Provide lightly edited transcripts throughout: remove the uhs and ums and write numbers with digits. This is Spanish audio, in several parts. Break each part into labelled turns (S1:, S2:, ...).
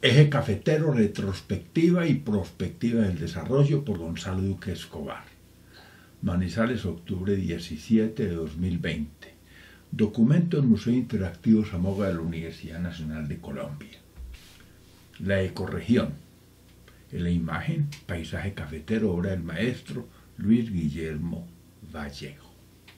S1: Eje Cafetero, retrospectiva y prospectiva del desarrollo, por Gonzalo Duque Escobar. Manizales, octubre 17 de 2020. Documento del Museo Interactivo Zamoga de la Universidad Nacional de Colombia. La ecorregión. En la imagen, paisaje cafetero, obra del maestro Luis Guillermo Vallejo.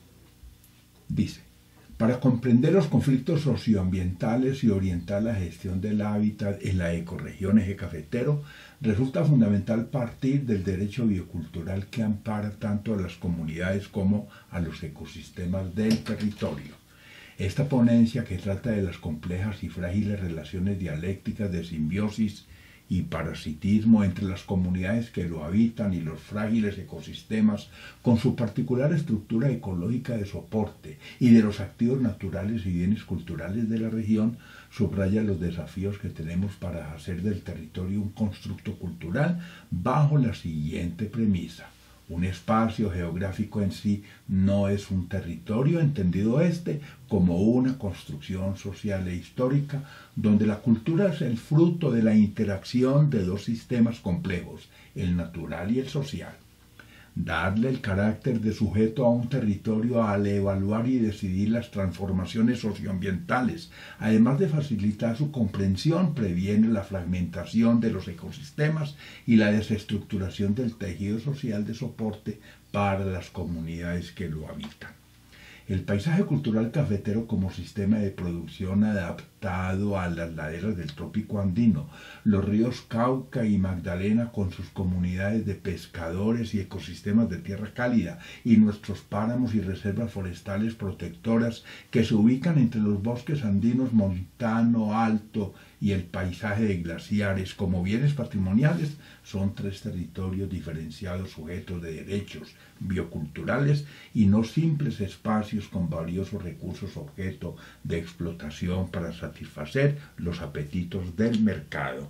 S1: Dice: para comprender los conflictos socioambientales y orientar la gestión del hábitat en la ecorregión eje cafetero, resulta fundamental partir del derecho biocultural que ampara tanto a las comunidades como a los ecosistemas del territorio. Esta ponencia, que trata de las complejas y frágiles relaciones dialécticas de simbiosis y parasitismo entre las comunidades que lo habitan y los frágiles ecosistemas, con su particular estructura ecológica de soporte y de los activos naturales y bienes culturales de la región, subraya los desafíos que tenemos para hacer del territorio un constructo cultural bajo la siguiente premisa. Un espacio geográfico en sí no es un territorio, entendido como una construcción social e histórica, donde la cultura es el fruto de la interacción de dos sistemas complejos, el natural y el social. Darle el carácter de sujeto a un territorio al evaluar y decidir las transformaciones socioambientales, además de facilitar su comprensión, previene la fragmentación de los ecosistemas y la desestructuración del tejido social de soporte para las comunidades que lo habitan. El paisaje cultural cafetero como sistema de producción adaptado a las laderas del trópico andino, los ríos Cauca y Magdalena con sus comunidades de pescadores y ecosistemas de tierra cálida, y nuestros páramos y reservas forestales protectoras que se ubican entre los bosques andinos montano, alto y el paisaje de glaciares como bienes patrimoniales, son tres territorios diferenciados sujetos de derechos bioculturales y no simples espacios con valiosos recursos objeto de explotación para satisfacer los apetitos del mercado.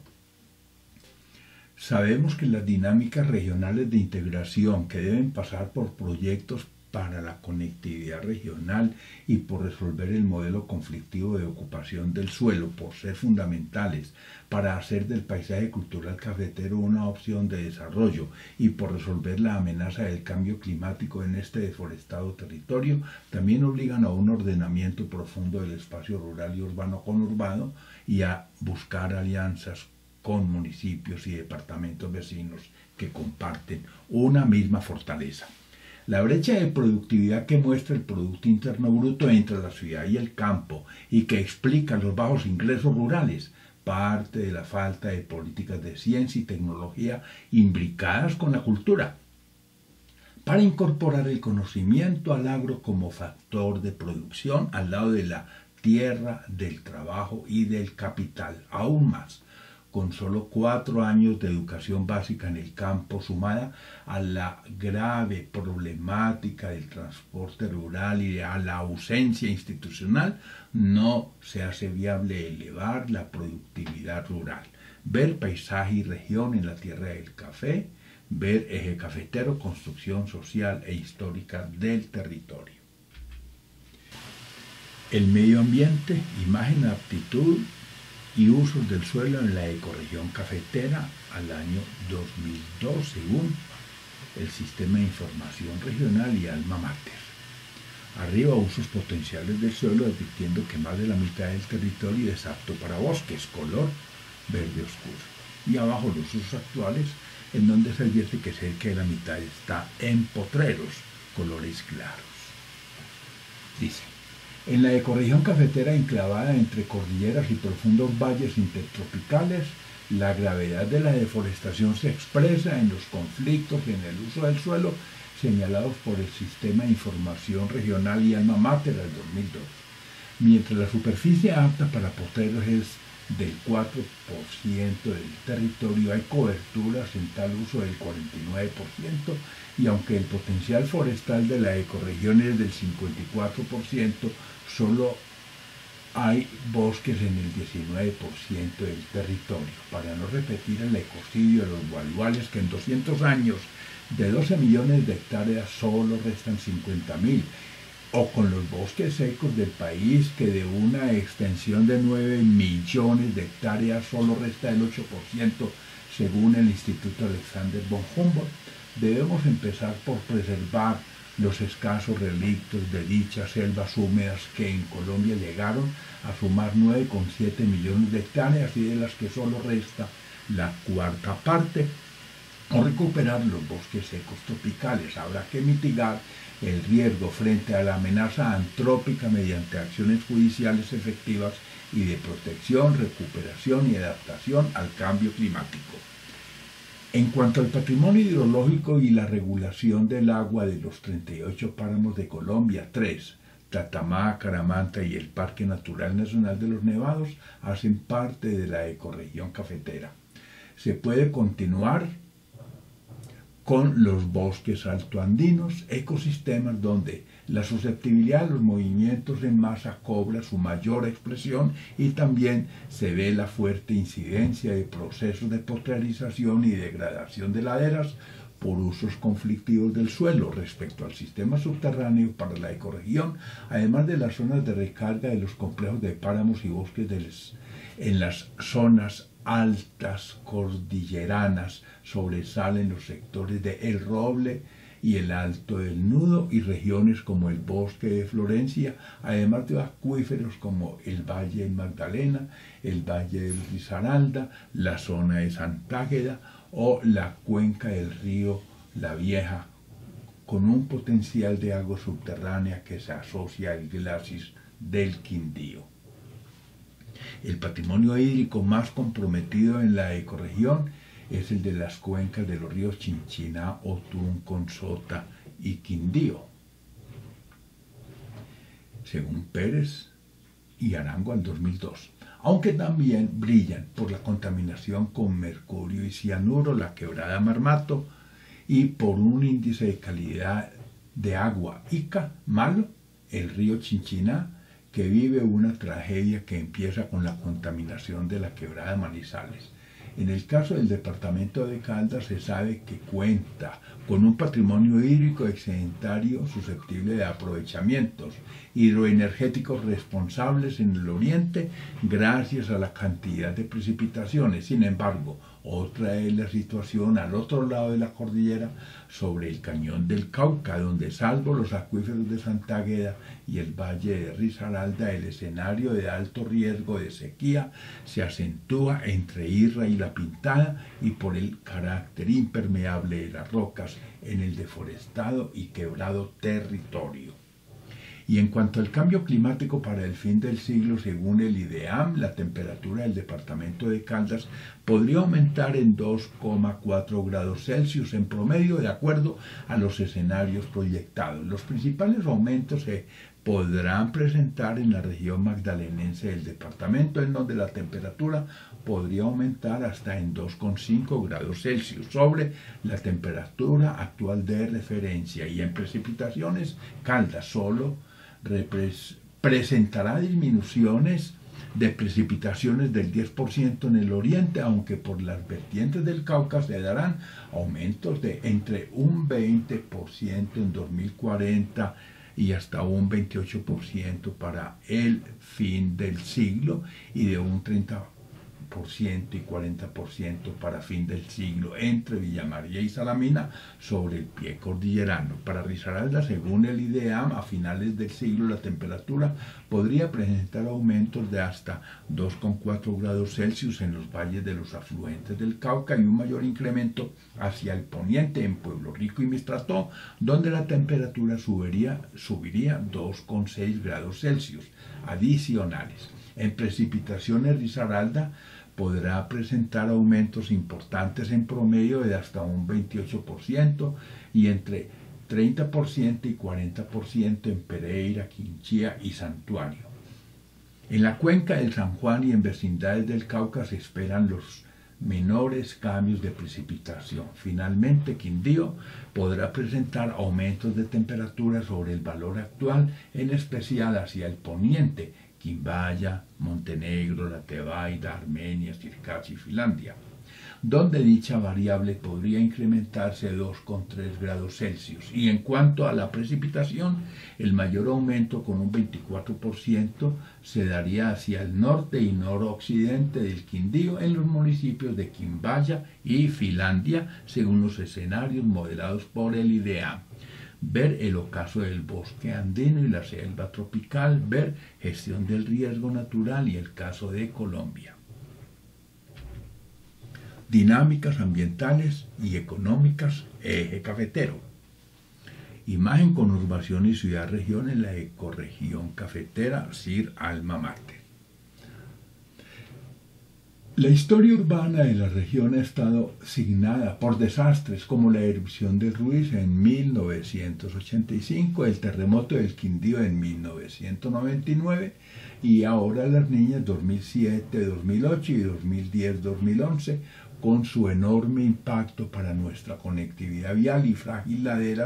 S1: Sabemos que las dinámicas regionales de integración, que deben pasar por proyectos para la conectividad regional y por resolver el modelo conflictivo de ocupación del suelo, por ser fundamentales para hacer del paisaje cultural cafetero una opción de desarrollo y por resolver la amenaza del cambio climático en este deforestado territorio, también obligan a un ordenamiento profundo del espacio rural y urbano conurbano y a buscar alianzas con municipios y departamentos vecinos que comparten una misma fortaleza. La brecha de productividad que muestra el Producto Interno Bruto entre la ciudad y el campo y que explica los bajos ingresos rurales, parte de la falta de políticas de ciencia y tecnología imbricadas con la cultura, para incorporar el conocimiento al agro como factor de producción al lado de la tierra, del trabajo y del capital. Aún más, con solo 4 años de educación básica en el campo, sumada a la grave problemática del transporte rural y a la ausencia institucional, no se hace viable elevar la productividad rural. Ver paisaje y región en la tierra del café, ver eje cafetero, construcción social e histórica del territorio. El medio ambiente, imagen, aptitud y usos del suelo en la ecorregión cafetera al año 2002, según el Sistema de Información Regional y Alma Mater. Arriba, usos potenciales del suelo, advirtiendo que más de la mitad del territorio es apto para bosques, color verde oscuro. Y abajo, los usos actuales, en donde se advierte que cerca de la mitad está en potreros, colores claros. Dice: en la ecorregión cafetera enclavada entre cordilleras y profundos valles intertropicales, la gravedad de la deforestación se expresa en los conflictos en el uso del suelo señalados por el Sistema de Información Regional y Alma Mater del 2002. Mientras la superficie apta para potreros es del 4% del territorio, hay coberturas en tal uso del 49%, y aunque el potencial forestal de la ecorregión es del 54%, solo hay bosques en el 19% del territorio. Para no repetir el ecocidio de los guaduales, que en 200 años de 12 millones de hectáreas solo restan 50.000, o con los bosques secos del país, que de una extensión de 9 millones de hectáreas solo resta el 8%, según el Instituto Alexander von Humboldt. Debemos empezar por preservar los escasos relictos de dichas selvas húmedas que en Colombia llegaron a sumar 9,7 millones de hectáreas y de las que solo resta la cuarta parte, o recuperar los bosques secos tropicales. Habrá que mitigar el riesgo frente a la amenaza antrópica mediante acciones judiciales efectivas y de protección, recuperación y adaptación al cambio climático. En cuanto al patrimonio hidrológico y la regulación del agua de los 38 páramos de Colombia, 3, Tatamá, Caramanta y el Parque Natural Nacional de los Nevados, hacen parte de la ecorregión cafetera. Se puede continuar con los bosques altoandinos, ecosistemas donde la susceptibilidad a los movimientos en masa cobra su mayor expresión y también se ve la fuerte incidencia de procesos de postrerización y degradación de laderas por usos conflictivos del suelo respecto al sistema subterráneo para la ecorregión, además de las zonas de recarga de los complejos de páramos y bosques en las zonas altas cordilleranas. Sobresalen los sectores de El Roble y el Alto del Nudo y regiones como el Bosque de Florencia, además de acuíferos como el Valle del Magdalena, el Valle del Risaralda, la zona de Santágueda o la cuenca del río La Vieja, con un potencial de agua subterránea que se asocia al glacis del Quindío. El patrimonio hídrico más comprometido en la ecorregión es el de las cuencas de los ríos Chinchiná, Otún, Consota y Quindío, según Pérez y Arango en 2002, aunque también brillan por la contaminación con mercurio y cianuro la quebrada Marmato y por un índice de calidad de agua ICA malo, el río Chinchiná, que vive una tragedia que empieza con la contaminación de la quebrada Manizales. En el caso del departamento de Caldas se sabe que cuenta con un patrimonio hídrico excedentario susceptible de aprovechamientos hidroenergéticos responsables en el oriente gracias a la cantidad de precipitaciones. Sin embargo, otra es la situación al otro lado de la cordillera, sobre el cañón del Cauca, donde salvo los acuíferos de Santágueda y el valle de Risaralda, el escenario de alto riesgo de sequía se acentúa entre Irra y La Pintada y por el carácter impermeable de las rocas en el deforestado y quebrado territorio. Y en cuanto al cambio climático para el fin del siglo, según el IDEAM, la temperatura del departamento de Caldas podría aumentar en 2,4 grados Celsius en promedio, de acuerdo a los escenarios proyectados. Los principales aumentos se podrán presentar en la región magdalenense del departamento, en donde la temperatura podría aumentar hasta en 2,5 grados Celsius sobre la temperatura actual de referencia, y en precipitaciones Caldas solo presentará disminuciones de precipitaciones del 10% en el oriente, aunque por las vertientes del Cauca se darán aumentos de entre un 20% en 2040 y hasta un 28% para el fin del siglo, y de un 30% y 40% para fin del siglo entre Villa María y Salamina sobre el pie cordillerano. Para Risaralda, según el IDEAM, a finales del siglo la temperatura podría presentar aumentos de hasta 2,4 grados Celsius en los valles de los afluentes del Cauca y un mayor incremento hacia el poniente en Pueblo Rico y Mistrató, donde la temperatura subiría 2,6 grados Celsius adicionales. En precipitaciones, Risaralda podrá presentar aumentos importantes en promedio de hasta un 28% y entre 30% y 40% en Pereira, Quinchía y Santuario. En la cuenca del San Juan y en vecindades del Cauca se esperan los menores cambios de precipitación. Finalmente, Quindío podrá presentar aumentos de temperatura sobre el valor actual, en especial hacia el poniente, Quimbaya, Montenegro, La Tebaida, Armenia, Circasi y Finlandia. donde dicha variable podría incrementarse 2,3 grados Celsius. Y en cuanto a la precipitación, el mayor aumento, con un 24%, se daría hacia el norte y noroccidente del Quindío, en los municipios de Quimbaya y Finlandia, según los escenarios modelados por el IDEAM. Ver el ocaso del bosque andino y la selva tropical, ver gestión del riesgo natural y el caso de Colombia. Dinámicas ambientales y económicas, eje cafetero. Imagen, conurbación y ciudad-región en la ecorregión cafetera, Sir Alma Mater. La historia urbana de la región ha estado signada por desastres como la erupción del Ruiz en 1985, el terremoto del Quindío en 1999 y ahora las niñas 2007, 2008 y 2010, 2011, con su enorme impacto para nuestra conectividad vial y frágiles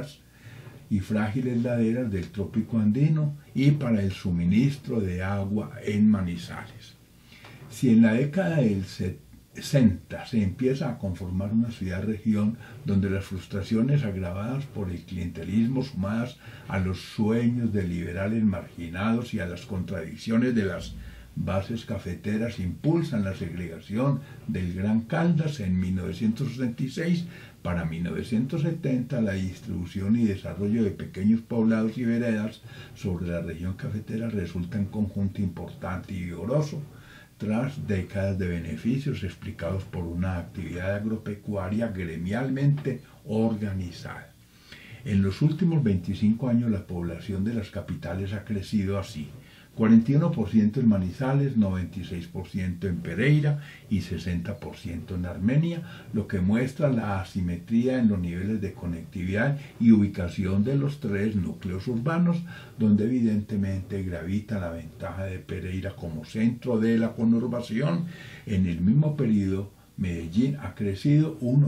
S1: laderas del trópico andino y para el suministro de agua en Manizales. Si en la década del 60 se empieza a conformar una ciudad-región donde las frustraciones agravadas por el clientelismo, sumadas a los sueños de liberales marginados y a las contradicciones de las bases cafeteras, impulsan la segregación del Gran Caldas en 1966, para 1970 la distribución y desarrollo de pequeños poblados y veredas sobre la región cafetera resulta un conjunto importante y vigoroso, tras décadas de beneficios explicados por una actividad agropecuaria gremialmente organizada. En los últimos 25 años la población de las capitales ha crecido así: 41% en Manizales, 96% en Pereira y 60% en Armenia, lo que muestra la asimetría en los niveles de conectividad y ubicación de los tres núcleos urbanos, donde evidentemente gravita la ventaja de Pereira como centro de la conurbación. En el mismo periodo, Medellín ha crecido un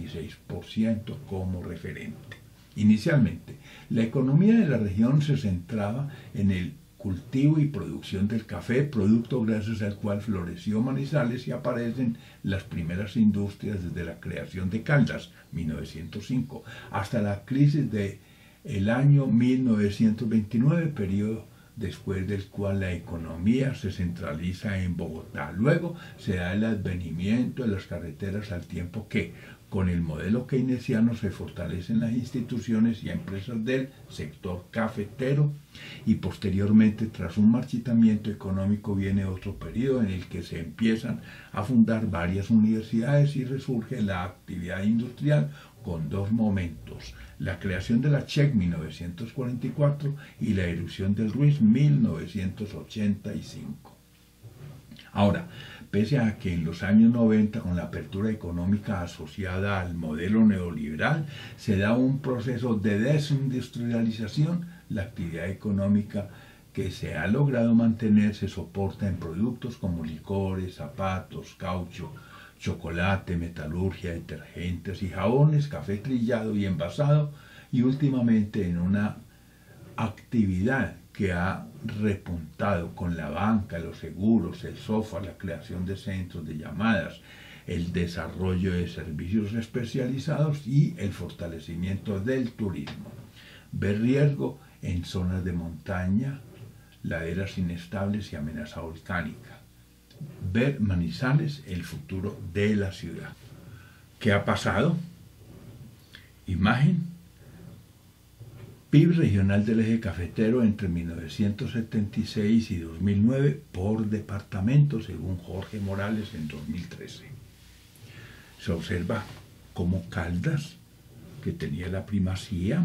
S1: 86% como referente. Inicialmente, la economía de la región se centraba en el cultivo y producción del café, producto gracias al cual floreció Manizales y aparecen las primeras industrias desde la creación de Caldas, 1905, hasta la crisis del año 1929, periodo después del cual la economía se centraliza en Bogotá. Luego se da el advenimiento de las carreteras, al tiempo que, con el modelo keynesiano, se fortalecen las instituciones y empresas del sector cafetero, y posteriormente, tras un marchitamiento económico, viene otro periodo en el que se empiezan a fundar varias universidades y resurge la actividad industrial, con dos momentos: la creación de la CHEC 1944 y la erupción del Ruiz 1985. Ahora, pese a que en los años 90, con la apertura económica asociada al modelo neoliberal, se da un proceso de desindustrialización, la actividad económica que se ha logrado mantener se soporta en productos como licores, zapatos, caucho, chocolate, metalurgia, detergentes y jabones, café trillado y envasado, y últimamente en una actividad que ha repuntado con la banca, los seguros, el software, la creación de centros de llamadas, el desarrollo de servicios especializados y el fortalecimiento del turismo. Ver riesgo en zonas de montaña, laderas inestables y amenaza volcánica. Ver Manizales, el futuro de la ciudad. ¿Qué ha pasado? Imagen: PIB regional del eje cafetero entre 1976 y 2009 por departamento, según Jorge Morales en 2013. Se observa cómo Caldas, que tenía la primacía,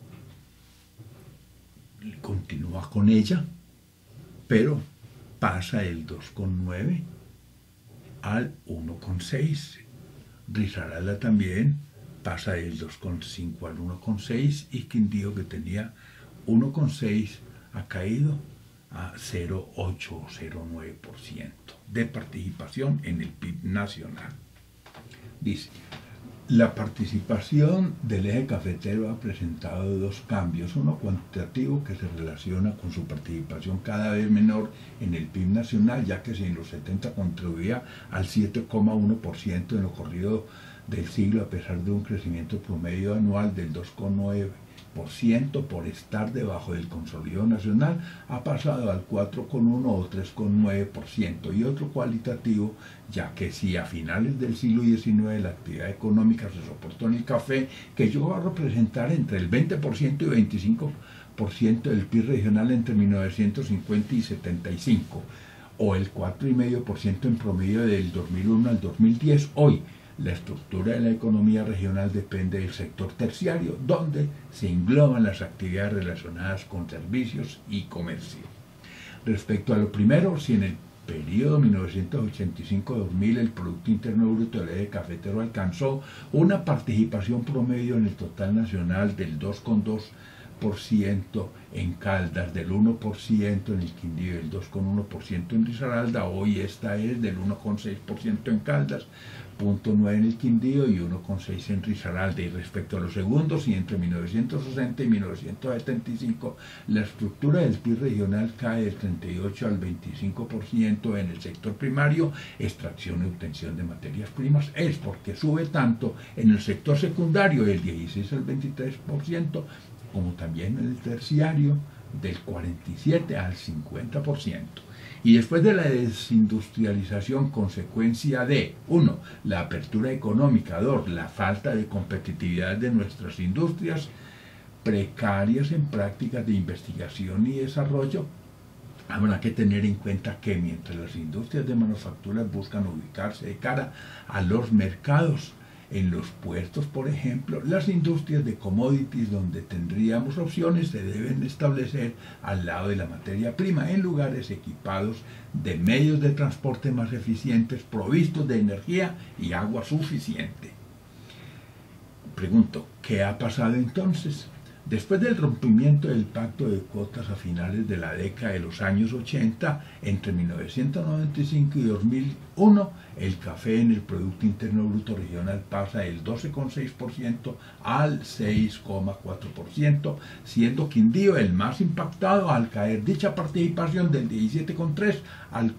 S1: continúa con ella, pero pasa del 2,9 al 1,6. Risaralda también pasa del 2,5 al 1,6 y Quindío, que tenía 1,6, ha caído a 0,8 o 0,9% de participación en el PIB nacional. Dice: La participación del eje cafetero ha presentado dos cambios, uno cuantitativo que se relaciona con su participación cada vez menor en el PIB nacional, ya que si en los 70 contribuía al 7,1% en lo corrido del siglo, a pesar de un crecimiento promedio anual del 2,9%, por estar debajo del consolidado nacional, ha pasado al 4,1 o 3,9%, y otro cualitativo, ya que si a finales del siglo XIX la actividad económica se soportó en el café, que llegó a representar entre el 20% y 25% del PIB regional entre 1950 y 75, o el 4,5% en promedio del 2001 al 2010, hoy la estructura de la economía regional depende del sector terciario, donde se engloban las actividades relacionadas con servicios y comercio. Respecto a lo primero, si en el periodo 1985-2000 el Producto Interno Bruto del eje cafetero alcanzó una participación promedio en el total nacional del 2,2% en Caldas, del 1% en el Quindío y del 2,1% en Risaralda, hoy esta es del 1,6% en Caldas, 0,9 en el Quindío y 1,6 en Risaralda. Y respecto a los segundos, y entre 1960 y 1975, la estructura del PIB regional cae del 38 al 25% en el sector primario, extracción y obtención de materias primas, es porque sube tanto en el sector secundario del 16 al 23%, como también en el terciario del 47 al 50%. Y después de la desindustrialización, consecuencia de 1. La apertura económica, 2. La falta de competitividad de nuestras industrias, precarias en prácticas de investigación y desarrollo, habrá que tener en cuenta que mientras las industrias de manufactura buscan ubicarse de cara a los mercados, en los puertos, por ejemplo, las industrias de commodities donde tendríamos opciones se deben establecer al lado de la materia prima, en lugares equipados de medios de transporte más eficientes, provistos de energía y agua suficiente. Pregunto, ¿qué ha pasado entonces? Después del rompimiento del pacto de cuotas a finales de la década de los años 80, entre 1995 y 2001, el café en el Producto Interno Bruto regional pasa del 12,6% al 6,4%, siendo Quindío el más impactado al caer dicha participación del 17,3% al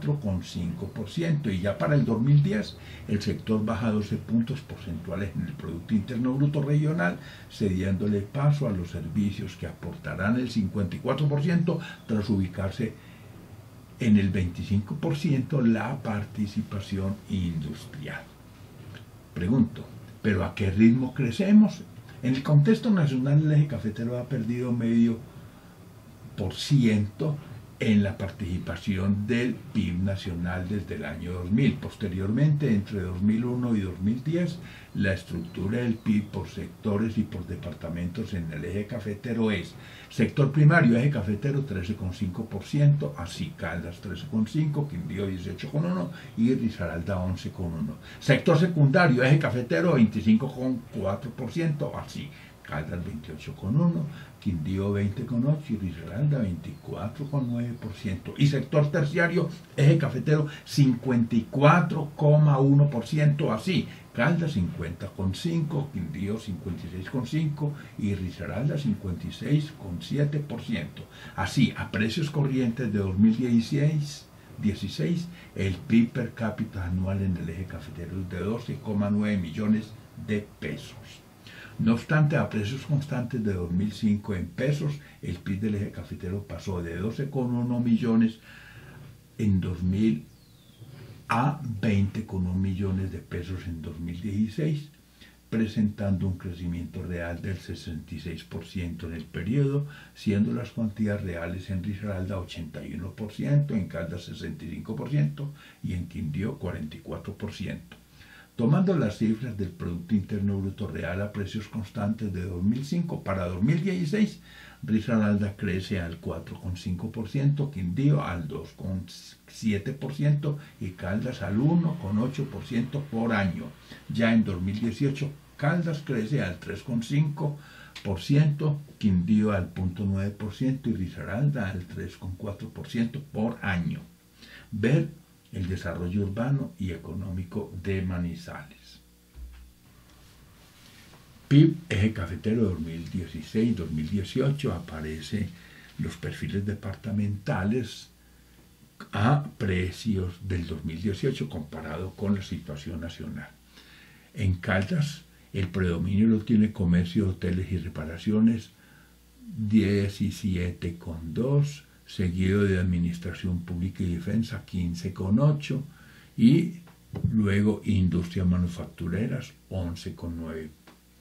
S1: 4,5%, y ya para el 2010 el sector baja 12 puntos porcentuales en el Producto Interno Bruto regional, cediéndole paso a los servicios que aportarán el 54% tras ubicarse en el 25% la participación industrial. Pregunto, ¿pero a qué ritmo crecemos? En el contexto nacional el eje cafetero ha perdido 0,5% en la participación del PIB nacional desde el año 2000. Posteriormente, entre 2001 y 2010, la estructura del PIB por sectores y por departamentos en el eje cafetero es: sector primario, eje cafetero 13,5%, así Caldas 13,5%, Quindío 18,1% y Risaralda 11,1%. Sector secundario, eje cafetero 25,4%, así Caldas 28,1%, Quindío 20,8% y Risaralda 24,9%. Y sector terciario, eje cafetero 54,1%, así Caldas 50,5%, Quindío 56,5% y Risaralda 56,7%. Así, a precios corrientes de 2016, el PIB per cápita anual en el eje cafetero es de 12,9 millones de pesos. No obstante, a precios constantes de 2005 en pesos, el PIB del eje cafetero pasó de 12,1 millones en 2000 a 20,1 millones de pesos en 2016, presentando un crecimiento real del 66% en el periodo, siendo las cuantías reales en Risaralda 81%, en Caldas 65% y en Quindío 44%. Tomando las cifras del Producto Interno Bruto Real a precios constantes de 2005 para 2016, Risaralda crece al 4,5%, Quindío al 2,7% y Caldas al 1,8% por año. Ya en 2018, Caldas crece al 3,5%, Quindío al 0,9% y Risaralda al 3,4% por año. Ver el desarrollo urbano y económico de Manizales. PIB, eje cafetero 2016-2018, aparecen los perfiles departamentales a precios del 2018 comparado con la situación nacional. En Caldas, el predominio lo tiene comercio, hoteles y reparaciones, 17,2, seguido de administración pública y defensa, 15,8, y luego industria manufactureras, 11,9%.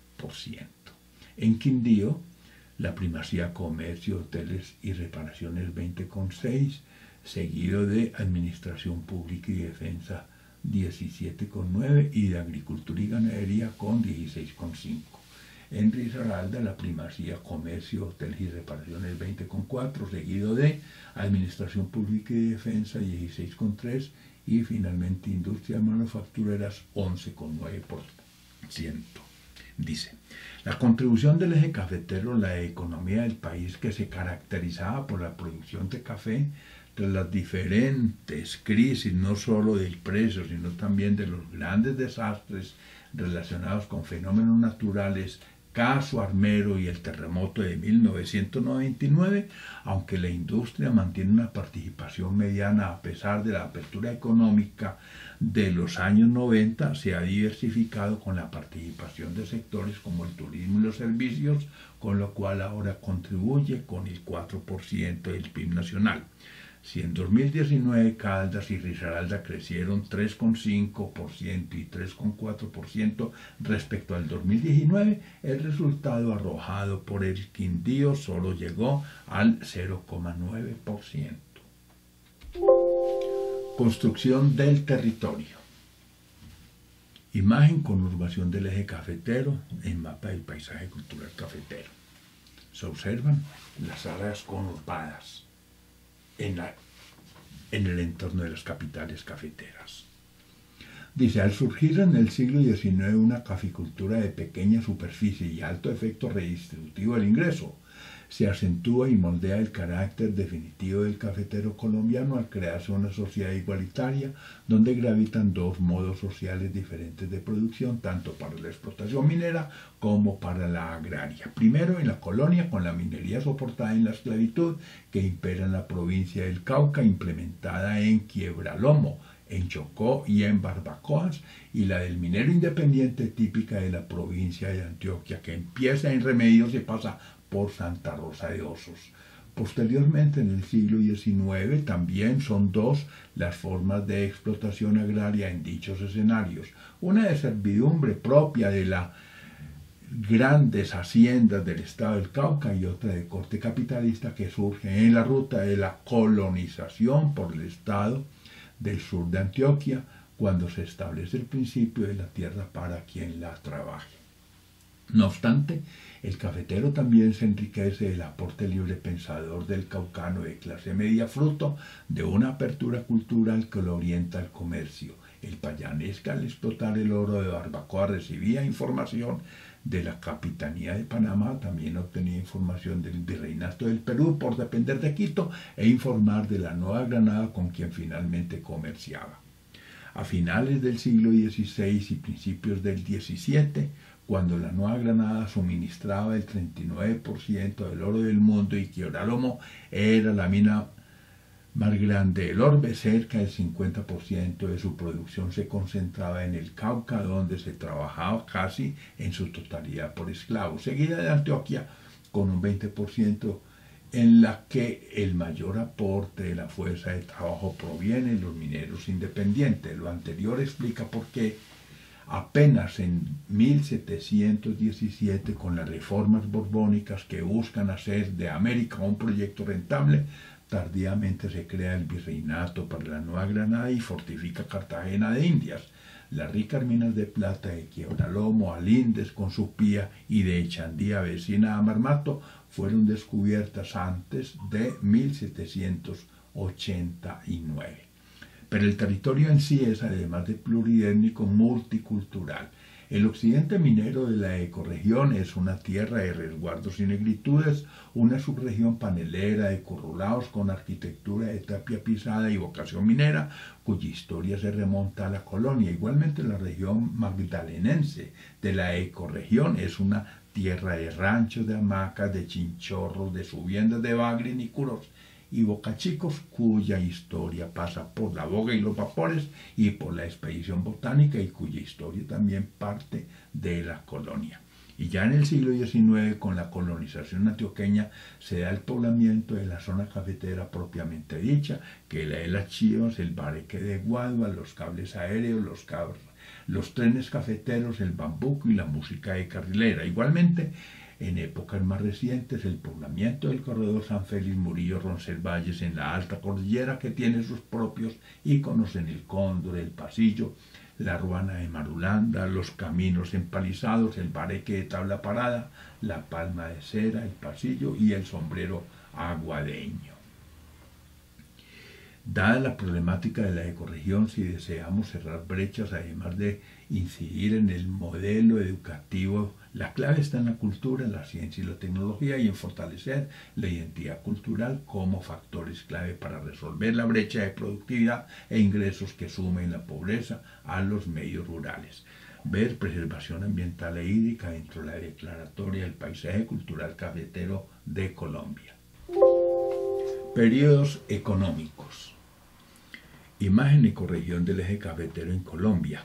S1: En Quindío, la primacía comercio, hoteles y reparaciones, 20,6, seguido de administración pública y defensa, 17,9, y de agricultura y ganadería con 16,5. En Risaralda, la primacía comercio, hoteles y reparaciones, 20,4, seguido de administración pública y defensa, 16,3, y finalmente industria manufactureras, 11,9%. Dice, la contribución del eje cafetero a la economía del país, que se caracterizaba por la producción de café, tras las diferentes crisis, no solo del precio, sino también de los grandes desastres relacionados con fenómenos naturales, caso Armero y el terremoto de 1999, aunque la industria mantiene una participación mediana a pesar de la apertura económica de los años 90, se ha diversificado con la participación de sectores como el turismo y los servicios, con lo cual ahora contribuye con el 4% del PIB nacional. Si en 2019 Caldas y Risaralda crecieron 3,5% y 3,4% respecto al 2019, el resultado arrojado por el Quindío solo llegó al 0,9%. Construcción del territorio. Imagen conurbación del eje cafetero en mapa del paisaje cultural cafetero. Se observan las áreas conurbadas en el entorno de las capitales cafeteras. Dice, al surgir en el siglo XIX una caficultura de pequeña superficie y alto efecto redistributivo del ingreso, se acentúa y moldea el carácter definitivo del cafetero colombiano al crearse una sociedad igualitaria donde gravitan dos modos sociales diferentes de producción, tanto para la explotación minera como para la agraria. Primero en la colonia, con la minería soportada en la esclavitud que impera en la provincia del Cauca, implementada en Quiebralomo, en Chocó y en Barbacoas, y la del minero independiente típica de la provincia de Antioquia, que empieza en Remedios y pasa por Santa Rosa de Osos. Posteriormente, en el siglo XIX, también son dos las formas de explotación agraria en dichos escenarios. Una de servidumbre propia de las grandes haciendas del estado del Cauca y otra de corte capitalista que surge en la ruta de la colonización por el estado del sur de Antioquia, cuando se establece el principio de la tierra para quien la trabaje. No obstante, el cafetero también se enriquece del aporte libre pensador del caucano de clase media, fruto de una apertura cultural que lo orienta al comercio. El payanesca, al explotar el oro de Barbacoa, recibía información de la Capitanía de Panamá, también obtenía información del Virreinato del Perú por depender de Quito e informar de la Nueva Granada con quien finalmente comerciaba. A finales del siglo XVI y principios del XVII, cuando la Nueva Granada suministraba el 39% del oro del mundo y Quiebralomo era la mina más grande del orbe, cerca del 50% de su producción se concentraba en el Cauca, donde se trabajaba casi en su totalidad por esclavos, seguida de Antioquia con un 20%, en la que el mayor aporte de la fuerza de trabajo proviene de los mineros independientes. Lo anterior explica por qué apenas en 1717, con las reformas borbónicas que buscan hacer de América un proyecto rentable, tardíamente se crea el Virreinato para la Nueva Granada y fortifica Cartagena de Indias. Las ricas minas de plata de Quiebralomo, Alíndez con su pía y de Echandía, vecina a Marmato, fueron descubiertas antes de 1789. Pero el territorio en sí es, además de pluridétnico, multicultural. El occidente minero de la ecorregión es una tierra de resguardos y negritudes, una subregión panelera de corrulados con arquitectura de tapia pisada y vocación minera, cuya historia se remonta a la colonia. Igualmente la región magdalenense de la ecorregión es una tierra de ranchos, de hamacas, de chinchorros, de subiendas de bagre y curos y bocachicos, cuya historia pasa por la boga y los vapores y por la expedición botánica y cuya historia también parte de la colonia. Y ya en el siglo XIX, con la colonización antioqueña, se da el poblamiento de la zona cafetera propiamente dicha, que es la de las Chivas, el Bareque de Guadua, los cables aéreos, los trenes cafeteros, el bambuco y la música de carrilera. Igualmente, en épocas más recientes, el poblamiento del corredor San Félix Murillo Roncesvalles en la alta cordillera, que tiene sus propios íconos en el Cóndor, el Pasillo, la Ruana de Marulanda, los caminos empalizados, el Bareque de tabla parada, la Palma de Cera, el Pasillo y el sombrero aguadeño. Dada la problemática de la ecorregión, si deseamos cerrar brechas, además de incidir en el modelo educativo, la clave está en la cultura, la ciencia y la tecnología y en fortalecer la identidad cultural como factores clave para resolver la brecha de productividad e ingresos que sumen la pobreza a los medios rurales. Ver preservación ambiental e hídrica dentro de la declaratoria del paisaje cultural cafetero de Colombia. Periodos económicos. Imagen y ecorregión del eje cafetero en Colombia.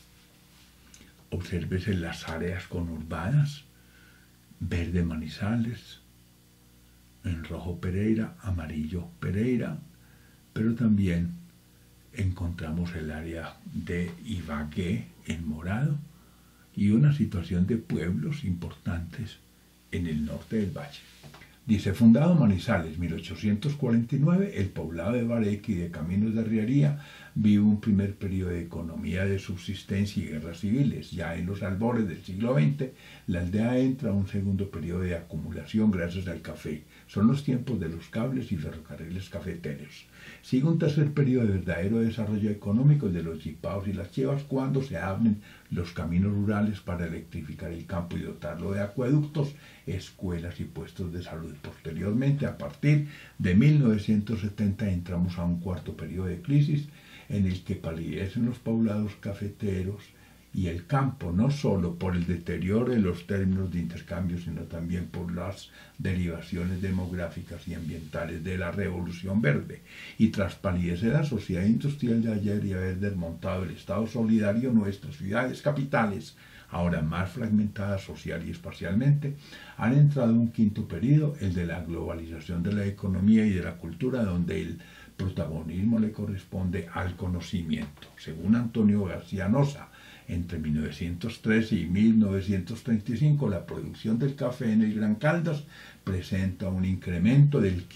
S1: Obsérvese las áreas conurbadas, verde Manizales, en rojo Pereira, amarillo Pereira, pero también encontramos el área de Ibagué en morado y una situación de pueblos importantes en el norte del valle. Dice, fundado Manizales, 1849, el poblado de Bareque y de Caminos de Arriaría vive un primer periodo de economía de subsistencia y guerras civiles. Ya en los albores del siglo XX, la aldea entra a un segundo periodo de acumulación gracias al café. Son los tiempos de los cables y ferrocarriles cafeteros. Sigue un tercer periodo de verdadero desarrollo económico, el de los yipaos y las chivas, cuando se abren los caminos rurales para electrificar el campo y dotarlo de acueductos, escuelas y puestos de salud. Posteriormente, a partir de 1970, entramos a un cuarto periodo de crisis en el que palidecen los poblados cafeteros y el campo, no solo por el deterioro de los términos de intercambio, sino también por las derivaciones demográficas y ambientales de la Revolución Verde. Y tras palidecer la sociedad industrial de ayer y haber desmontado el Estado solidario, nuestras ciudades capitales, ahora más fragmentadas social y espacialmente, han entrado en un quinto periodo, el de la globalización de la economía y de la cultura, donde el protagonismo le corresponde al conocimiento. Según Antonio García Nosa, entre 1913 y 1935, la producción del café en el Gran Caldas presenta un incremento del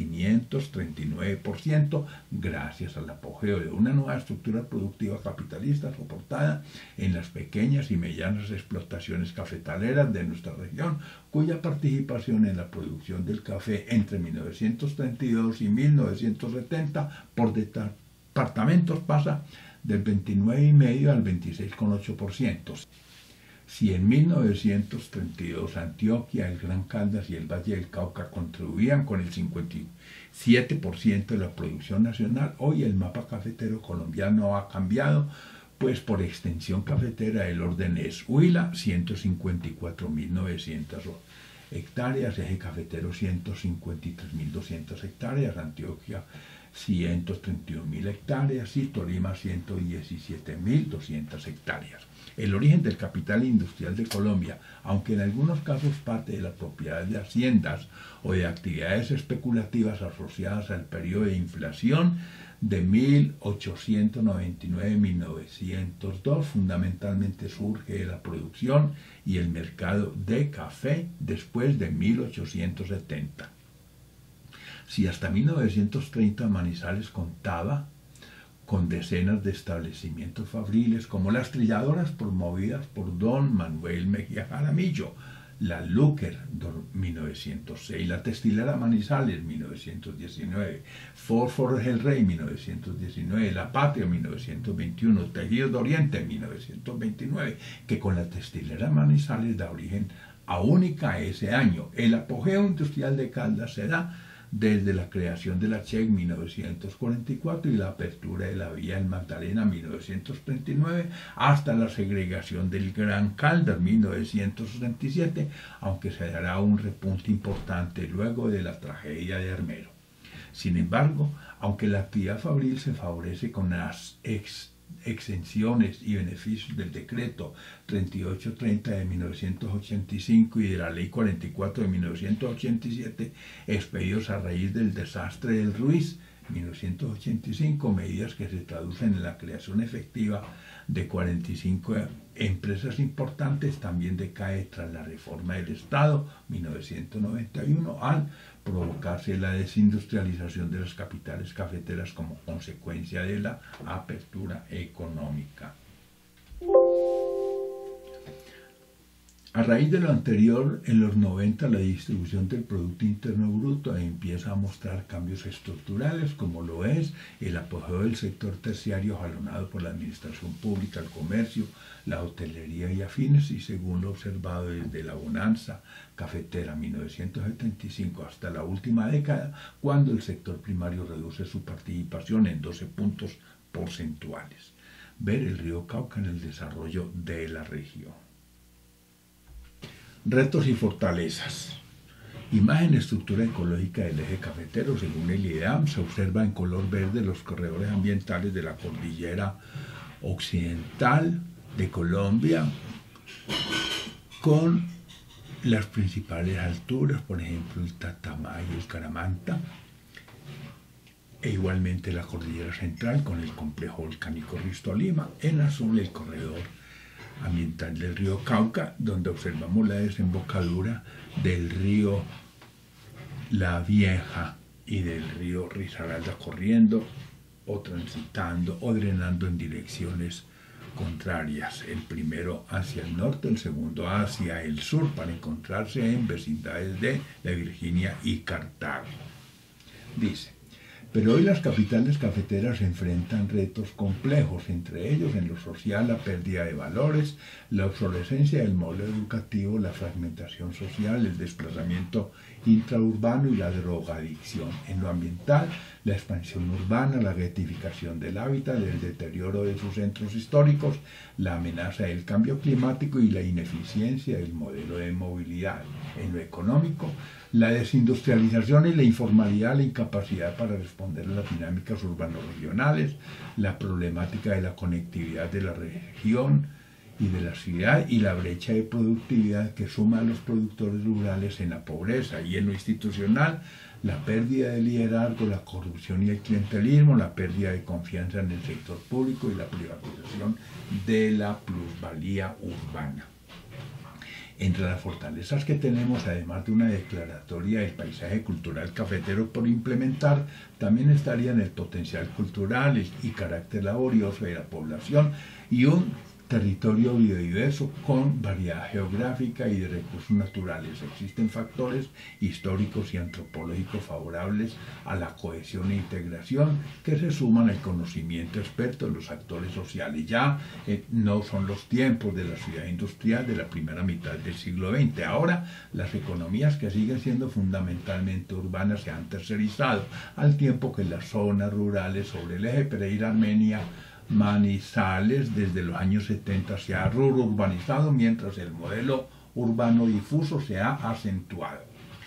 S1: 539% gracias al apogeo de una nueva estructura productiva capitalista soportada en las pequeñas y medianas explotaciones cafetaleras de nuestra región, cuya participación en la producción del café entre 1932 y 1970 por departamentos pasa del 29,5% al 26,8%. Si en 1932 Antioquia, el Gran Caldas y el Valle del Cauca contribuían con el 57% de la producción nacional, hoy el mapa cafetero colombiano ha cambiado, pues por extensión cafetera el orden es Huila, 154.900 hectáreas, eje cafetero 153.200 hectáreas, Antioquia 131.000 hectáreas y Tolima 117.200 hectáreas. El origen del capital industrial de Colombia, aunque en algunos casos parte de la propiedad de haciendas o de actividades especulativas asociadas al periodo de inflación de 1899-1902, fundamentalmente surge de la producción y el mercado de café después de 1870. Si hasta 1930 Manizales contaba con decenas de establecimientos fabriles como las trilladoras promovidas por don Manuel Mejía Jaramillo, la Lúquer, 1906, la Textilera Manizales, 1919, Fósforos El Rey, 1919, La Patria, 1921, Tejidos de Oriente, 1929, que con la Textilera Manizales da origen a Única ese año. El apogeo industrial de Caldas se da desde la creación de la CHEC 1944 y la apertura de la vía del Magdalena 1939 hasta la segregación del Gran Caldas 1967, aunque se dará un repunte importante luego de la tragedia de Armero. Sin embargo, aunque la actividad fabril se favorece con las exenciones y beneficios del decreto 3830 de 1985 y de la ley 44 de 1987, expedidos a raíz del desastre del Ruiz 1985, medidas que se traducen en la creación efectiva de 45 empresas importantes, también decae tras la reforma del Estado 1991 al provocarse la desindustrialización de las capitales cafeteras como consecuencia de la apertura económica. A raíz de lo anterior, en los 90 la distribución del Producto Interno Bruto empieza a mostrar cambios estructurales, como lo es el apogeo del sector terciario jalonado por la administración pública, el comercio, la hotelería y afines, y según lo observado desde la bonanza cafetera 1975 hasta la última década, cuando el sector primario reduce su participación en 12 puntos porcentuales. Ver el río Cauca en el desarrollo de la región. Retos y fortalezas. Imagen estructura ecológica del eje cafetero. Según el IDEAM, se observa en color verde los corredores ambientales de la cordillera occidental de Colombia, con las principales alturas, por ejemplo el Tatamá y el Caramanta, e igualmente la cordillera central con el complejo volcánico Risto-Lima. En azul el corredor ambiental del río Cauca, donde observamos la desembocadura del río La Vieja y del río Risaralda corriendo o transitando o drenando en direcciones contrarias, el primero hacia el norte, el segundo hacia el sur, para encontrarse en vecindades de La Virginia y Cartago. Dice: pero hoy las capitales cafeteras enfrentan retos complejos, entre ellos en lo social la pérdida de valores, la obsolescencia del modelo educativo, la fragmentación social, el desplazamiento intraurbano y la drogadicción. En lo ambiental, la expansión urbana, la getificación del hábitat, el deterioro de sus centros históricos, la amenaza del cambio climático y la ineficiencia del modelo de movilidad. En lo económico, la desindustrialización y la informalidad, la incapacidad para responder a las dinámicas urbano-regionales, la problemática de la conectividad de la región y de la ciudad y la brecha de productividad que suma a los productores rurales en la pobreza. Y en lo institucional, la pérdida de liderazgo, la corrupción y el clientelismo, la pérdida de confianza en el sector público y la privatización de la plusvalía urbana. Entre las fortalezas que tenemos, además de una declaratoria del paisaje cultural cafetero por implementar, también estarían el potencial cultural y carácter laborioso de la población y un territorio biodiverso con variedad geográfica y de recursos naturales. Existen factores históricos y antropológicos favorables a la cohesión e integración que se suman al conocimiento experto de los actores sociales. Ya no son los tiempos de la ciudad industrial de la primera mitad del siglo XX. Ahora las economías que siguen siendo fundamentalmente urbanas se han tercerizado, al tiempo que las zonas rurales sobre el eje Pereira-Armenia Manizales desde los años 70 se ha rurbanizado, mientras el modelo urbano difuso se ha acentuado.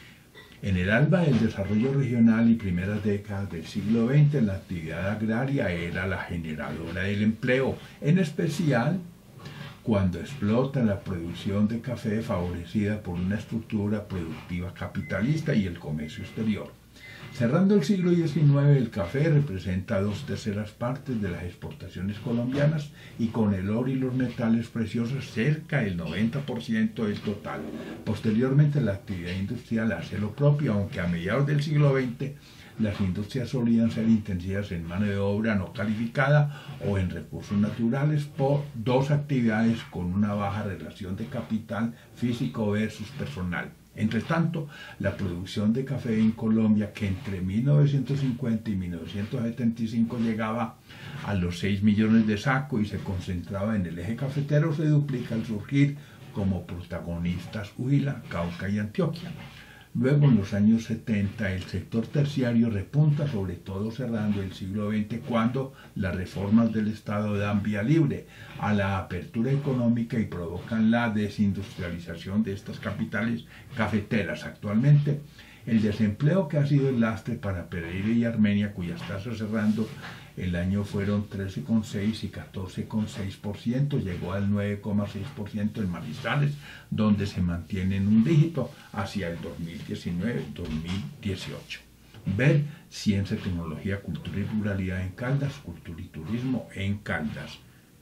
S1: En el alba del desarrollo regional y primeras décadas del siglo XX, la actividad agraria era la generadora del empleo, en especial cuando explota la producción de café favorecida por una estructura productiva capitalista y el comercio exterior. Cerrando el siglo XIX, el café representa 2/3 partes de las exportaciones colombianas y con el oro y los metales preciosos cerca del 90% del total. Posteriormente, la actividad industrial hace lo propio, aunque a mediados del siglo XX las industrias solían ser intensivas en mano de obra no calificada o en recursos naturales por dos actividades con una baja relación de capital físico versus personal. Entre tanto, la producción de café en Colombia, que entre 1950 y 1975 llegaba a los 6 millones de sacos y se concentraba en el eje cafetero, se duplica al surgir como protagonistas Huila, Cauca y Antioquia. Luego, en los años 70, el sector terciario repunta, sobre todo cerrando el siglo XX, cuando las reformas del Estado dan vía libre a la apertura económica y provocan la desindustrialización de estas capitales cafeteras. Actualmente, el desempleo, que ha sido el lastre para Pereira y Armenia, cuyas tasas cerrando el año fueron 13,6 y 14,6%, llegó al 9,6% en Manizales, donde se mantiene en un dígito hacia el 2019-2018. Ver Ciencia, Tecnología, Cultura y Ruralidad en Caldas, Cultura y Turismo en Caldas.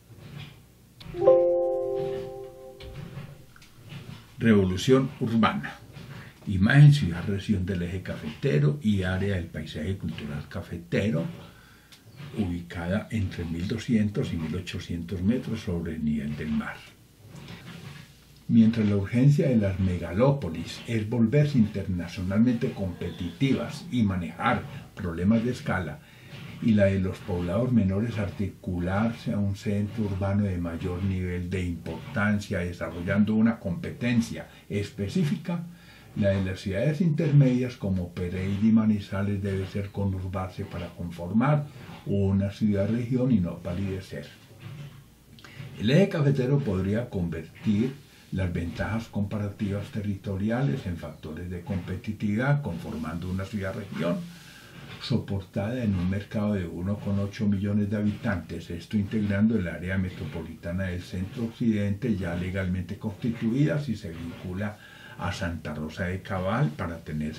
S1: Revolución urbana. Imagen ciudad-región del eje cafetero y área del paisaje cultural cafetero, ubicada entre 1.200 y 1.800 metros sobre el nivel del mar. Mientras la urgencia de las megalópolis es volverse internacionalmente competitivas y manejar problemas de escala, y la de los poblados menores articularse a un centro urbano de mayor nivel de importancia, desarrollando una competencia específica, la de las ciudades intermedias como Pereira y Manizales debe ser conurbarse para conformar una ciudad-región y no palidecer. El eje cafetero podría convertir las ventajas comparativas territoriales en factores de competitividad, conformando una ciudad-región soportada en un mercado de 1,8 millones de habitantes, esto integrando el área metropolitana del centro-occidente ya legalmente constituida si se vincula a Santa Rosa de Cabal para tener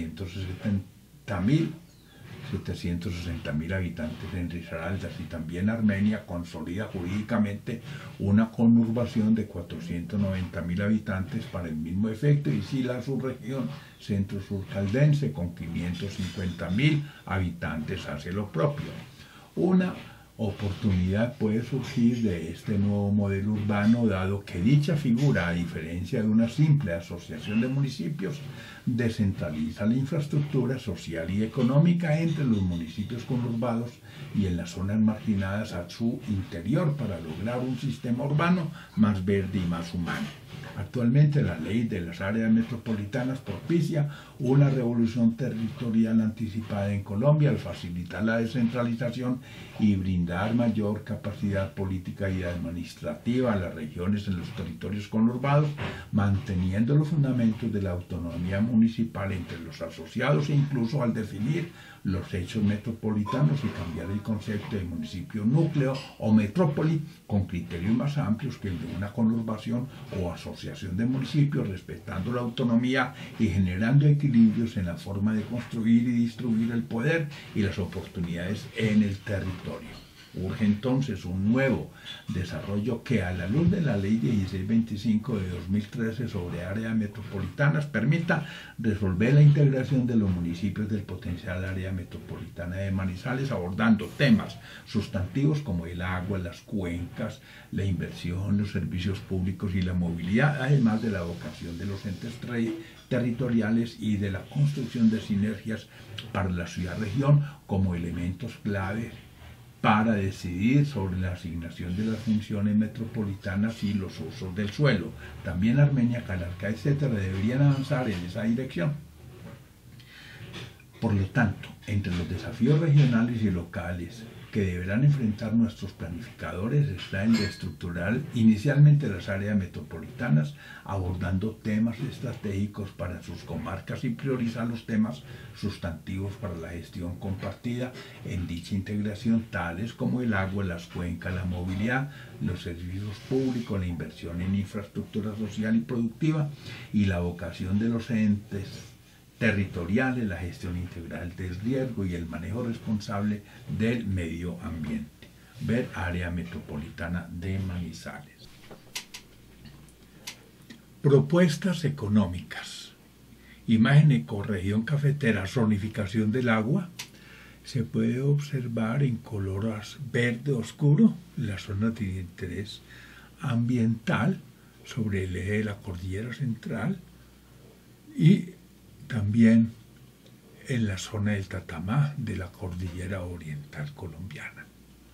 S1: 760.000 habitantes en Risaraldas, y también Armenia consolida jurídicamente una conurbación de 490.000 habitantes para el mismo efecto, y si la subregión centro-sur caldense con 550.000 habitantes hace lo propio. Una oportunidad puede surgir de este nuevo modelo urbano, dado que dicha figura, a diferencia de una simple asociación de municipios, descentraliza la infraestructura social y económica entre los municipios conurbados y en las zonas marginadas a su interior para lograr un sistema urbano más verde y más humano. Actualmente la ley de las áreas metropolitanas propicia una revolución territorial anticipada en Colombia al facilitar la descentralización y brindar mayor capacidad política y administrativa a las regiones en los territorios conurbados, manteniendo los fundamentos de la autonomía municipal entre los asociados e incluso al definir los hechos metropolitanos y cambiar el concepto de municipio núcleo o metrópoli con criterios más amplios que el de una conurbación o asociación de municipios, respetando la autonomía y generando equilibrios en la forma de construir y distribuir el poder y las oportunidades en el territorio. Urge entonces un nuevo desarrollo que, a la luz de la Ley 1625 de 2013 sobre áreas metropolitanas, permita resolver la integración de los municipios del potencial área metropolitana de Manizales, abordando temas sustantivos como el agua, las cuencas, la inversión, los servicios públicos y la movilidad, además de la vocación de los entes territoriales y de la construcción de sinergias para la ciudad-región como elementos clave para decidir sobre la asignación de las funciones metropolitanas y los usos del suelo. También Armenia, Calarcá, etc. deberían avanzar en esa dirección. Por lo tanto, entre los desafíos regionales y locales que deberán enfrentar nuestros planificadores está el de estructurar inicialmente las áreas metropolitanas, abordando temas estratégicos para sus comarcas y priorizar los temas sustantivos para la gestión compartida en dicha integración, tales como el agua, las cuencas, la movilidad, los servicios públicos, la inversión en infraestructura social y productiva y la vocación de los entes territoriales, la gestión integral del riesgo y el manejo responsable del medio ambiente. Ver área metropolitana de Manizales. Propuestas económicas. Imagen ecorregión cafetera, zonificación del agua. Se puede observar en color verde oscuro las zonas de interés ambiental sobre el eje de la cordillera central y también en la zona del Tatamá de la cordillera oriental colombiana.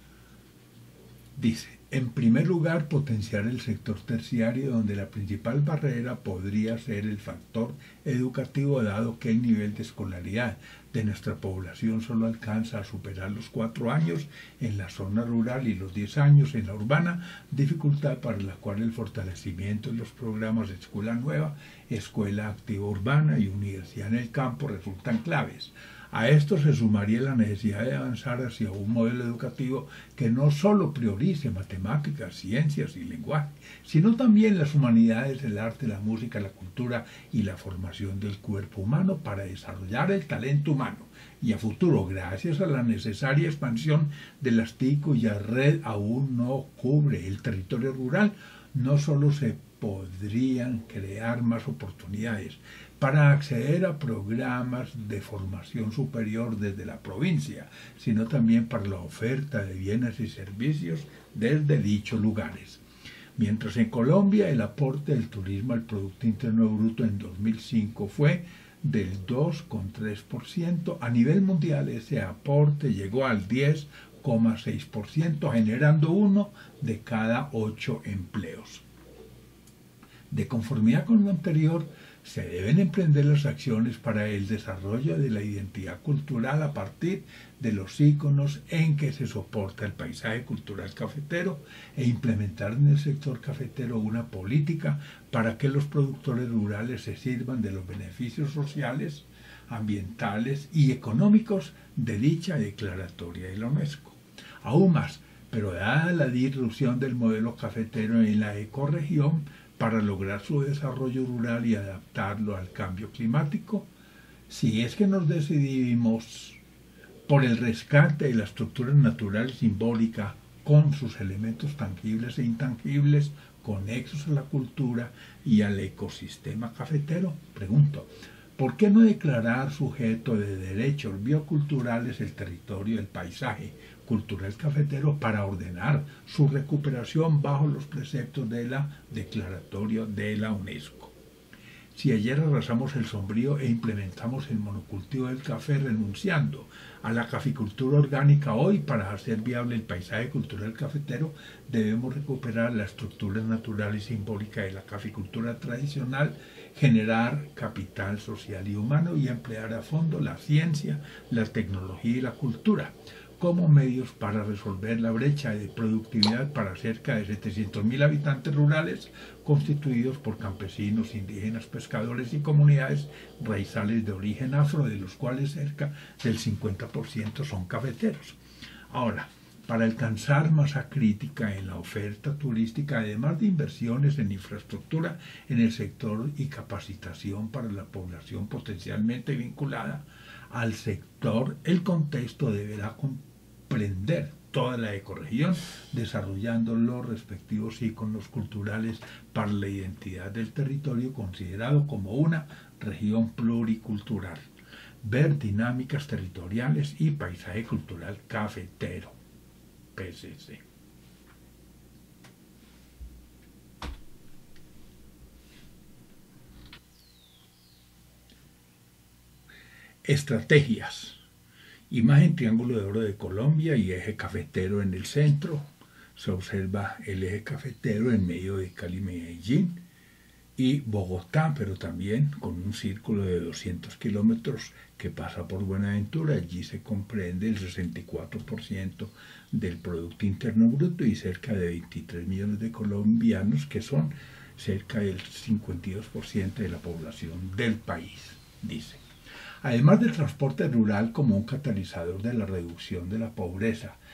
S1: Dice, en primer lugar, potenciar el sector terciario, donde la principal barrera podría ser el factor educativo, dado que el nivel de escolaridad de nuestra población solo alcanza a superar los 4 años en la zona rural y los 10 años en la urbana, dificultad para la cual el fortalecimiento de los programas de escuela nueva, escuela activa urbana y universidad en el campo resultan claves. A esto se sumaría la necesidad de avanzar hacia un modelo educativo que no solo priorice matemáticas, ciencias y lenguaje, sino también las humanidades, el arte, la música, la cultura y la formación del cuerpo humano para desarrollar el talento humano. Y a futuro, gracias a la necesaria expansión de las TIC, cuya red aún no cubre el territorio rural, no solo se podrían crear más oportunidades para acceder a programas de formación superior desde la provincia, sino también para la oferta de bienes y servicios desde dichos lugares. Mientras en Colombia el aporte del turismo al Producto Interno Bruto en 2005 fue del 2,3%, a nivel mundial ese aporte llegó al 10,6%, generando 1 de cada 8 empleos. De conformidad con lo anterior, se deben emprender las acciones para el desarrollo de la identidad cultural a partir de los íconos en que se soporta el paisaje cultural cafetero e implementar en el sector cafetero una política para que los productores rurales se sirvan de los beneficios sociales, ambientales y económicos de dicha declaratoria de la UNESCO. Aún más, pero dada la disrupción del modelo cafetero en la ecorregión, para lograr su desarrollo rural y adaptarlo al cambio climático, si es que nos decidimos por el rescate de la estructura natural simbólica con sus elementos tangibles e intangibles conexos a la cultura y al ecosistema cafetero, pregunto, ¿por qué no declarar sujeto de derechos bioculturales el territorio del paisaje cultural cafetero para ordenar su recuperación bajo los preceptos de la Declaratoria de la UNESCO? Si ayer arrasamos el sombrío e implementamos el monocultivo del café renunciando a la caficultura orgánica, hoy para hacer viable el paisaje cultural cafetero debemos recuperar la estructura natural y simbólica de la caficultura tradicional, generar capital social y humano y emplear a fondo la ciencia, la tecnología y la cultura como medios para resolver la brecha de productividad para cerca de 700.000 habitantes rurales constituidos por campesinos, indígenas, pescadores y comunidades raizales de origen afro, de los cuales cerca del 50% son cafeteros. Ahora, para alcanzar masa crítica en la oferta turística, además de inversiones en infraestructura en el sector y capacitación para la población potencialmente vinculada al sector, el contexto deberá comprender toda la ecorregión, desarrollando los respectivos íconos culturales para la identidad del territorio considerado como una región pluricultural, ver dinámicas territoriales y paisaje cultural cafetero, PCC. Estrategias. Imagen triángulo de oro de Colombia y eje cafetero en el centro. Se observa el eje cafetero en medio de Cali, Medellín y Bogotá, pero también con un círculo de 200 kilómetros que pasa por Buenaventura. Allí se comprende el 64% del Producto Interno Bruto y cerca de 23 millones de colombianos, que son cerca del 52% de la población del país, dice. Además del transporte rural como un catalizador de la reducción de la pobreza,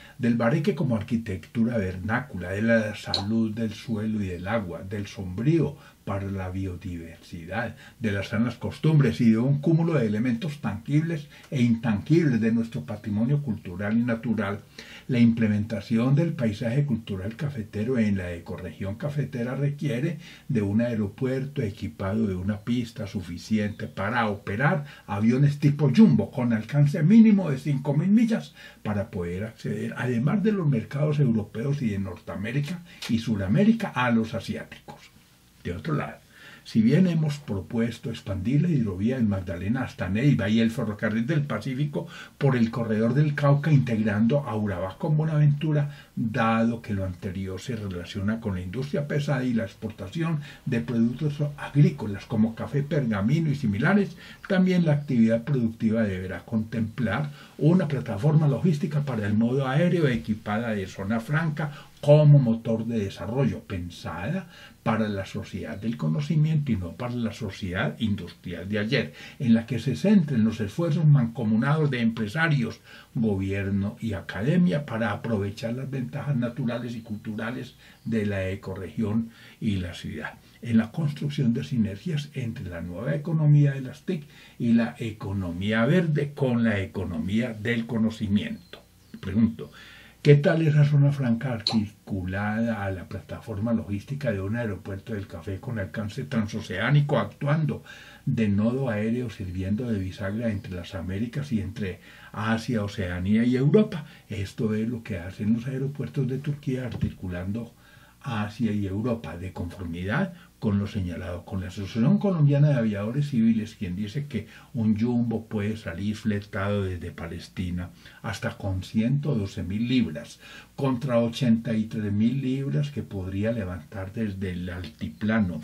S1: del bareque como arquitectura vernácula, de la salud del suelo y del agua, del sombrío para la biodiversidad, de las sanas costumbres y de un cúmulo de elementos tangibles e intangibles de nuestro patrimonio cultural y natural, la implementación del paisaje cultural cafetero en la ecorregión cafetera requiere de un aeropuerto equipado de una pista suficiente para operar aviones tipo Jumbo con alcance mínimo de 5.000 millas para poder acceder, además de los mercados europeos y de Norteamérica y Suramérica, a los asiáticos. De otro lado, si bien hemos propuesto expandir la hidrovía del Magdalena hasta Neiva y el ferrocarril del Pacífico por el corredor del Cauca integrando a Urabá con Buenaventura, dado que lo anterior se relaciona con la industria pesada y la exportación de productos agrícolas como café, pergamino y similares, también la actividad productiva deberá contemplar una plataforma logística para el modo aéreo equipada de zona franca como motor de desarrollo, pensada para la sociedad del conocimiento y no para la sociedad industrial de ayer, en la que se centren los esfuerzos mancomunados de empresarios, gobierno y academia para aprovechar las ventajas naturales y culturales de la ecorregión y la ciudad, en la construcción de sinergias entre la nueva economía de las TIC y la economía verde con la economía del conocimiento. Pregunto, ¿qué tal esa zona franca articulada a la plataforma logística de un aeropuerto del café con alcance transoceánico, actuando de nodo aéreo, sirviendo de bisagra entre las Américas y entre Asia, Oceanía y Europa? Esto es lo que hacen los aeropuertos de Turquía, articulando Asia y Europa, de conformidad con lo señalado con la Asociación Colombiana de Aviadores Civiles, quien dice que un jumbo puede salir fletado desde Palestina hasta con 112.000 libras, contra 83.000 libras que podría levantar desde el altiplano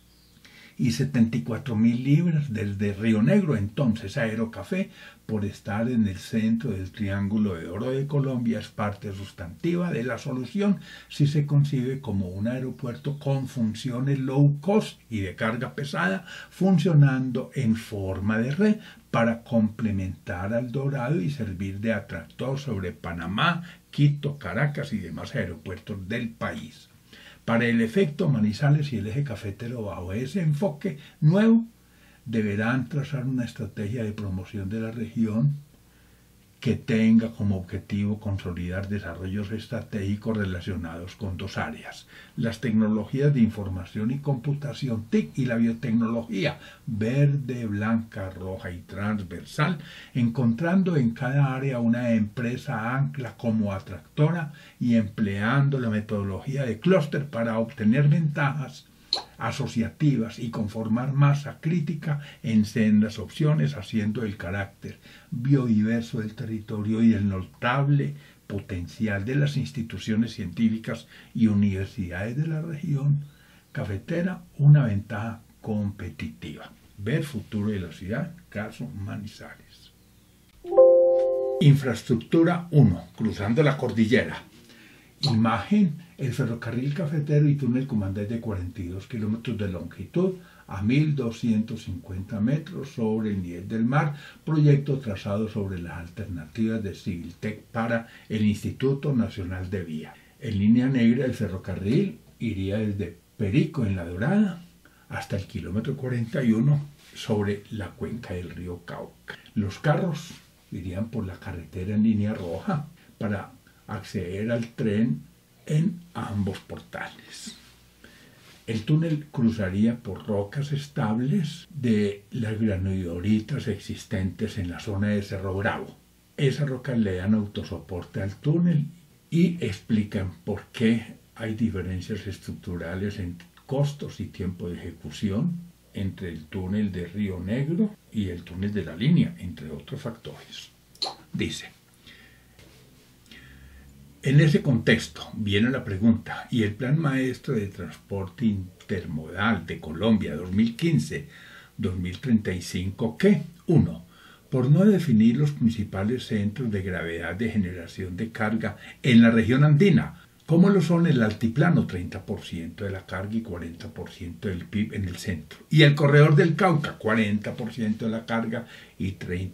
S1: y 74.000 libras desde Río Negro. Entonces, Aerocafé, por estar en el centro del Triángulo de Oro de Colombia, es parte sustantiva de la solución si se concibe como un aeropuerto con funciones low cost y de carga pesada, funcionando en forma de red para complementar al Dorado y servir de atractor sobre Panamá, Quito, Caracas y demás aeropuertos del país. Para el efecto, Manizales y el eje cafetero, bajo ese enfoque nuevo, deberán trazar una estrategia de promoción de la región que tenga como objetivo consolidar desarrollos estratégicos relacionados con dos áreas: las tecnologías de información y computación TIC y la biotecnología verde, blanca, roja y transversal, encontrando en cada área una empresa ancla como atractora y empleando la metodología de clúster para obtener ventajas asociativas y conformar masa crítica en sendas opciones, haciendo el carácter biodiverso del territorio y el notable potencial de las instituciones científicas y universidades de la región cafetera una ventaja competitiva. Ver futuro de la ciudad, caso Manizales. Infraestructura 1, cruzando la cordillera. Imagen: el ferrocarril cafetero y túnel Comandés de 42 kilómetros de longitud a 1.250 metros sobre el nivel del mar, proyecto trazado sobre las alternativas de Civiltec para el Instituto Nacional de Vía. En línea negra, el ferrocarril iría desde Perico en La Dorada hasta el kilómetro 41 sobre la cuenca del río Cauca. Los carros irían por la carretera en línea roja para acceder al tren en ambos portales. El túnel cruzaría por rocas estables de las granodioritas existentes en la zona de Cerro Bravo. Esas rocas le dan autosoporte al túnel y explican por qué hay diferencias estructurales en costos y tiempo de ejecución entre el túnel de Río Negro y el túnel de la línea, entre otros factores. Dice: en ese contexto viene la pregunta: ¿y el Plan Maestro de Transporte Intermodal de Colombia 2015-2035 qué? 1. Por no definir los principales centros de gravedad de generación de carga en la región andina, ¿Cómo lo son el altiplano? 30% de la carga y 40% del PIB en el centro. Y el corredor del Cauca, 40% de la carga y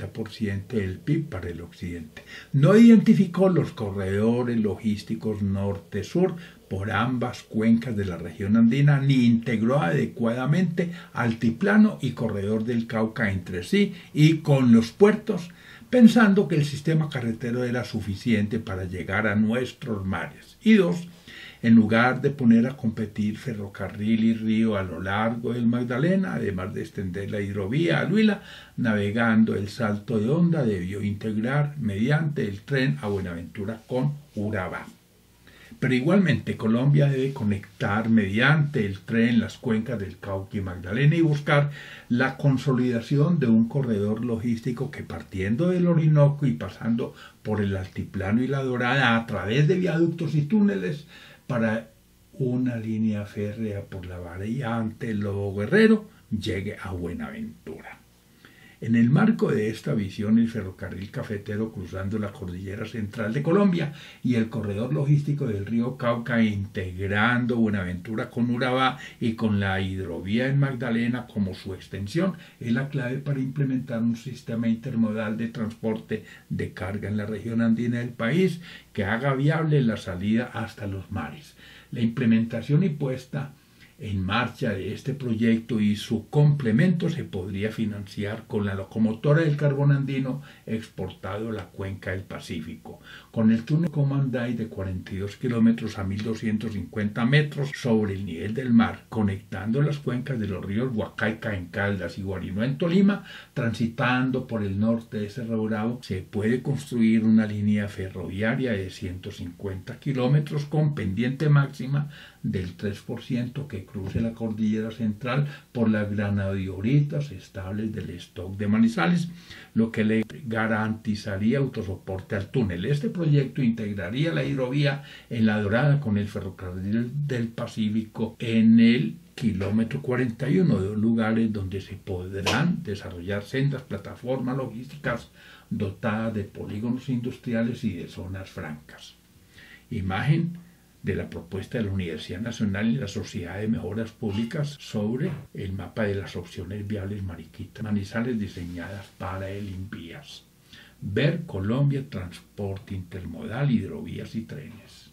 S1: 30% del PIB para el occidente. No identificó los corredores logísticos norte-sur por ambas cuencas de la región andina, ni integró adecuadamente altiplano y corredor del Cauca entre sí y con los puertos, pensando que el sistema carretero era suficiente para llegar a nuestros mares. Y dos, en lugar de poner a competir ferrocarril y río a lo largo del Magdalena, además de extender la hidrovía al Huila, navegando el Salto de Honda, debió integrar mediante el tren a Buenaventura con Urabá. Pero igualmente Colombia debe conectar mediante el tren las cuencas del Cauca y Magdalena y buscar la consolidación de un corredor logístico que, partiendo del Orinoco y pasando por el altiplano y la Dorada a través de viaductos y túneles para una línea férrea por la variante Lobo Guerrero, llegue a Buenaventura. En el marco de esta visión, el ferrocarril cafetero cruzando la cordillera central de Colombia y el corredor logístico del río Cauca integrando Buenaventura con Urabá y con la hidrovía en Magdalena como su extensión es la clave para implementar un sistema intermodal de transporte de carga en la región andina del país que haga viable la salida hasta los mares. La implementación y puesta en marcha de este proyecto y su complemento se podría financiar con la locomotora del carbón andino exportado a la cuenca del Pacífico, con el túnel Comanday de 42 kilómetros a 1.250 metros sobre el nivel del mar, conectando las cuencas de los ríos Huacaica en Caldas y Guarinó en Tolima, transitando por el norte de Cerro Bravo, se puede construir una línea ferroviaria de 150 kilómetros con pendiente máxima del 3% que cruce la cordillera central por las granadiolitas estables del stock de Manizales, lo que le garantizaría autosoporte al túnel. Este proyecto integraría la hidrovía en La Dorada con el ferrocarril del Pacífico en el kilómetro 41, de lugares donde se podrán desarrollar sendas plataformas logísticas dotadas de polígonos industriales y de zonas francas. Imagen de la propuesta de la Universidad Nacional y la Sociedad de Mejoras Públicas sobre el mapa de las opciones viables Mariquita Manizales diseñadas para el INVIAS. Ver Colombia, transporte intermodal, hidrovías y trenes.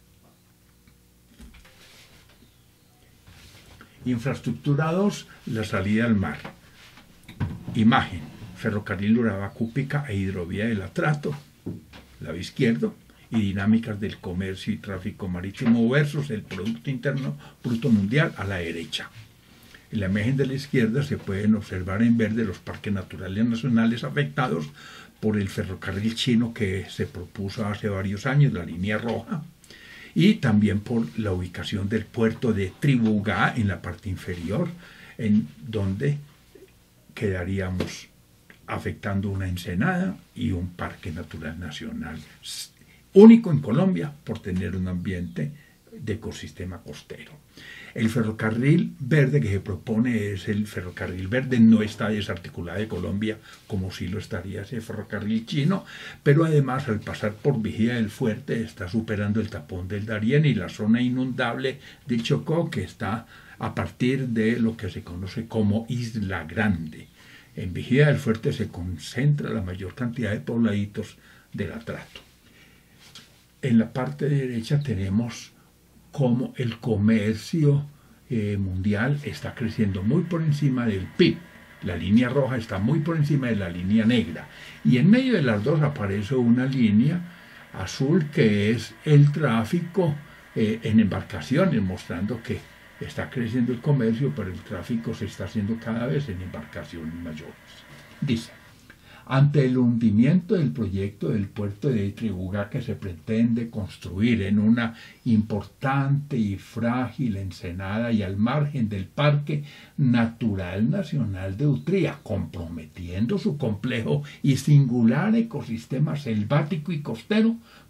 S1: Infraestructura 2, la salida al mar. Imagen, ferrocarril Urabá-Cúpica e hidrovía del Atrato, lado izquierdo, y dinámicas del comercio y tráfico marítimo versus el Producto Interno Bruto Mundial a la derecha. En la imagen de la izquierda se pueden observar en verde los parques naturales nacionales afectados por el ferrocarril chino que se propuso hace varios años, la línea roja, y también por la ubicación del puerto de Tribugá en la parte inferior, en donde quedaríamos afectando una ensenada y un parque natural nacional único en Colombia por tener un ambiente de ecosistema costero. El ferrocarril verde que se propone es el ferrocarril verde, no está desarticulado de Colombia como sí lo estaría ese ferrocarril chino, pero además al pasar por Vigía del Fuerte está superando el tapón del Darién y la zona inundable del Chocó, que está a partir de lo que se conoce como Isla Grande. En Vigía del Fuerte se concentra la mayor cantidad de pobladitos del Atrato. En la parte derecha tenemos cómo el comercio mundial está creciendo muy por encima del PIB. La línea roja está muy por encima de la línea negra. Y en medio de las dos aparece una línea azul que es el tráfico en embarcaciones, mostrando que está creciendo el comercio, pero el tráfico se está haciendo cada vez en embarcaciones mayores. Dice: ante el hundimiento del proyecto del puerto de Tribugá que se pretende construir en una importante y frágil ensenada y al margen del Parque Natural Nacional de Utría, comprometiendo su complejo y singular ecosistema selvático y costero,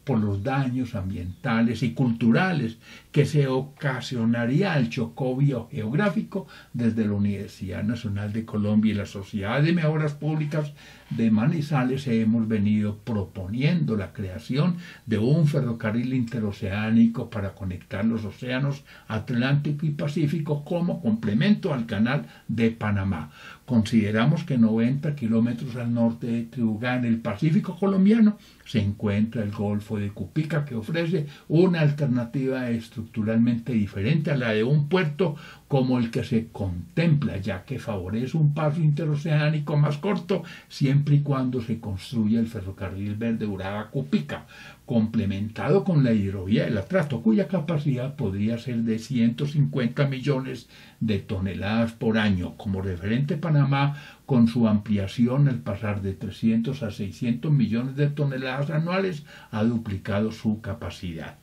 S1: por los daños ambientales y culturales que se ocasionaría al chocobio geográfico desde la Universidad Nacional de Colombia y la Sociedad de Mejoras Públicas de Manizales hemos venido proponiendo la creación de un ferrocarril interoceánico para conectar los océanos Atlántico y Pacífico como complemento al canal de Panamá. Consideramos que 90 kilómetros al norte de Tribugá, en el Pacífico colombiano, se encuentra el Golfo de Cupica, que ofrece una alternativa estructuralmente diferente a la de un puerto como el que se contempla, ya que favorece un paso interoceánico más corto siempre y cuando se construya el ferrocarril verde Urabá-Cupica, complementado con la hidrovía del Atrato, cuya capacidad podría ser de 150 millones de toneladas por año. Como referente, Panamá, con su ampliación al pasar de 300 a 600 millones de toneladas anuales, ha duplicado su capacidad.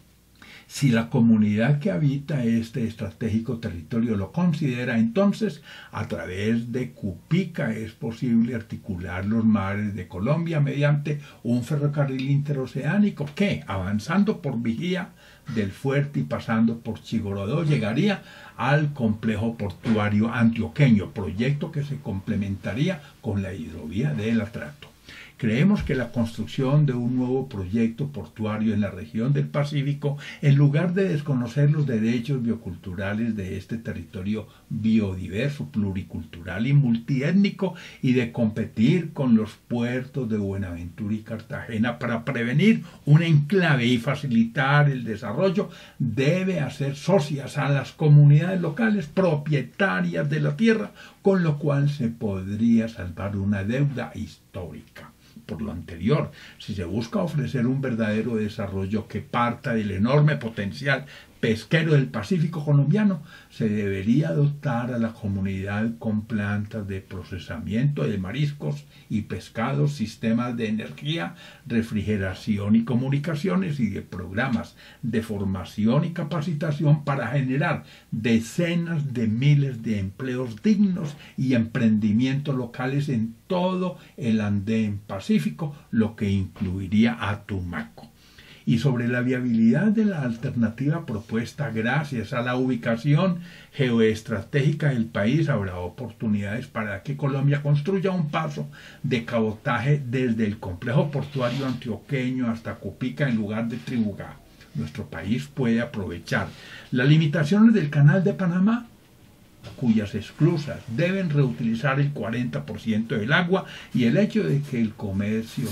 S1: Si la comunidad que habita este estratégico territorio lo considera, entonces a través de Cupica es posible articular los mares de Colombia mediante un ferrocarril interoceánico que, avanzando por Vigía del Fuerte y pasando por Chigorodó, llegaría al complejo portuario antioqueño, proyecto que se complementaría con la hidrovía del Atrato. Creemos que la construcción de un nuevo proyecto portuario en la región del Pacífico, en lugar de desconocer los derechos bioculturales de este territorio biodiverso, pluricultural y multiétnico, y de competir con los puertos de Buenaventura y Cartagena para prevenir un enclave y facilitar el desarrollo, debe hacer socias a las comunidades locales propietarias de la tierra, con lo cual se podría salvar una deuda histórica. Por lo anterior, si se busca ofrecer un verdadero desarrollo que parta del enorme potencial pesquero del Pacífico colombiano, se debería dotar a la comunidad con plantas de procesamiento de mariscos y pescados, sistemas de energía, refrigeración y comunicaciones, y de programas de formación y capacitación para generar decenas de miles de empleos dignos y emprendimientos locales en todo el Andén Pacífico, lo que incluiría a Tumaco. Y sobre la viabilidad de la alternativa propuesta, gracias a la ubicación geoestratégica del país, habrá oportunidades para que Colombia construya un paso de cabotaje desde el complejo portuario antioqueño hasta Cupica en lugar de Tribugá. Nuestro país puede aprovechar las limitaciones del Canal de Panamá, cuyas esclusas deben reutilizar el 40% del agua, y el hecho de que el comercio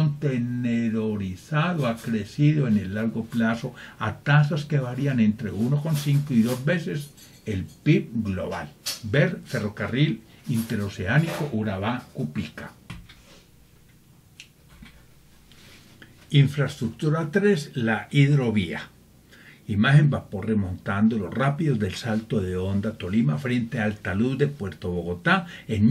S1: contenedorizado ha crecido en el largo plazo a tasas que varían entre 1,5 y 2 veces el PIB global. Ver Ferrocarril Interoceánico Urabá-Cupica. Infraestructura 3, la hidrovía. Imagen vapor remontando los rápidos del Salto de Honda Tolima frente al talud de Puerto Bogotá en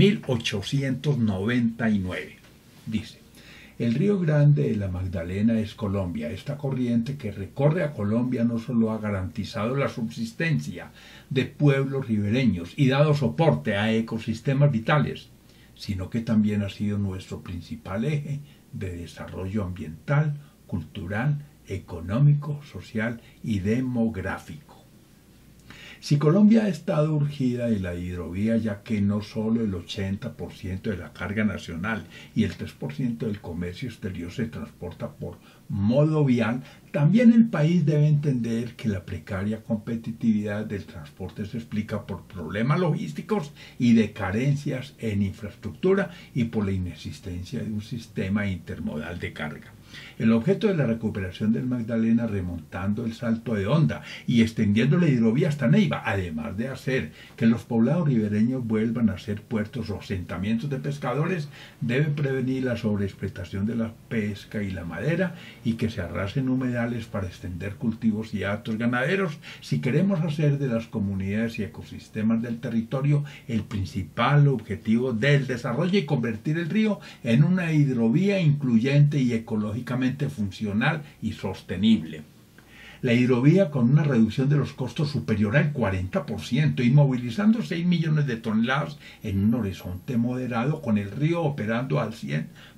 S1: 1899. Dice: el río Grande de la Magdalena es Colombia. Esta corriente que recorre a Colombia no solo ha garantizado la subsistencia de pueblos ribereños y dado soporte a ecosistemas vitales, sino que también ha sido nuestro principal eje de desarrollo ambiental, cultural, económico, social y demográfico. Si Colombia ha estado urgida de la hidrovía, ya que no solo el 80% de la carga nacional y el 3% del comercio exterior se transporta por modo vial, también el país debe entender que la precaria competitividad del transporte se explica por problemas logísticos y de carencias en infraestructura y por la inexistencia de un sistema intermodal de carga. El objeto de la recuperación del Magdalena, remontando el Salto de Honda y extendiendo la hidrovía hasta Neiva, además de hacer que los poblados ribereños vuelvan a ser puertos o asentamientos de pescadores, debe prevenir la sobreexplotación de la pesca y la madera y que se arrasen humedales para extender cultivos y hatos ganaderos, si queremos hacer de las comunidades y ecosistemas del territorio el principal objetivo del desarrollo y convertir el río en una hidrovía incluyente y ecológicamente funcional y sostenible. La hidrovía, con una reducción de los costos superior al 40% y movilizando 6 millones de toneladas en un horizonte moderado, con el río operando al 100%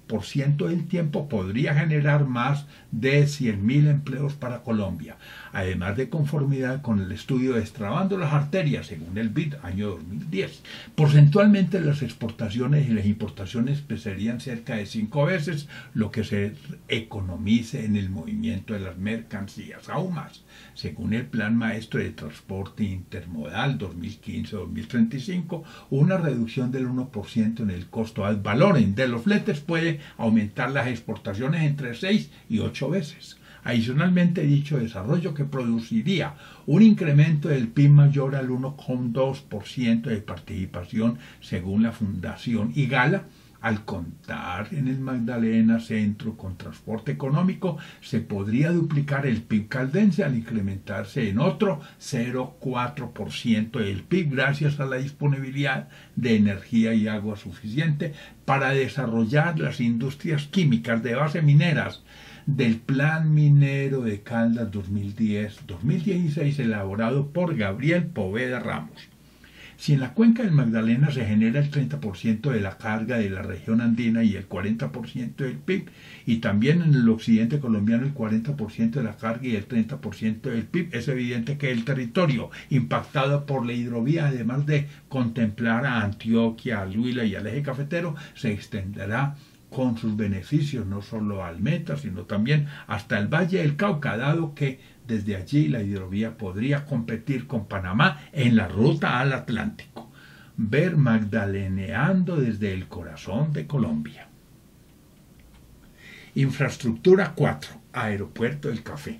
S1: 30% del tiempo podría generar más de 100.000 empleos para Colombia, además de conformidad con el estudio Destrabando las arterias, según el BID, año 2010. Porcentualmente las exportaciones y las importaciones serían cerca de 5 veces lo que se economice en el movimiento de las mercancías, aún más. Según el Plan Maestro de Transporte Intermodal 2015-2035, una reducción del 1% en el costo ad valorem de los fletes puede aumentar las exportaciones entre 6 y 8 veces. Adicionalmente, dicho desarrollo que produciría un incremento del PIB mayor al 1,2% de participación según la Fundación IGALA, al contar en el Magdalena Centro con transporte económico, se podría duplicar el PIB caldense al incrementarse en otro 0,4% del PIB gracias a la disponibilidad de energía y agua suficiente para desarrollar las industrias químicas de base mineras del Plan Minero de Caldas 2010-2016 elaborado por Gabriel Poveda Ramos. Si en la cuenca del Magdalena se genera el 30% de la carga de la región andina y el 40% del PIB, y también en el occidente colombiano el 40% de la carga y el 30% del PIB, es evidente que el territorio impactado por la hidrovía, además de contemplar a Antioquia, al Huila y al eje cafetero, se extenderá con sus beneficios no solo al Meta, sino también hasta el Valle del Cauca, dado que desde allí la hidrovía podría competir con Panamá en la ruta al Atlántico. Ver Magdaleneando desde el corazón de Colombia. Infraestructura 4. Aeropuerto del Café.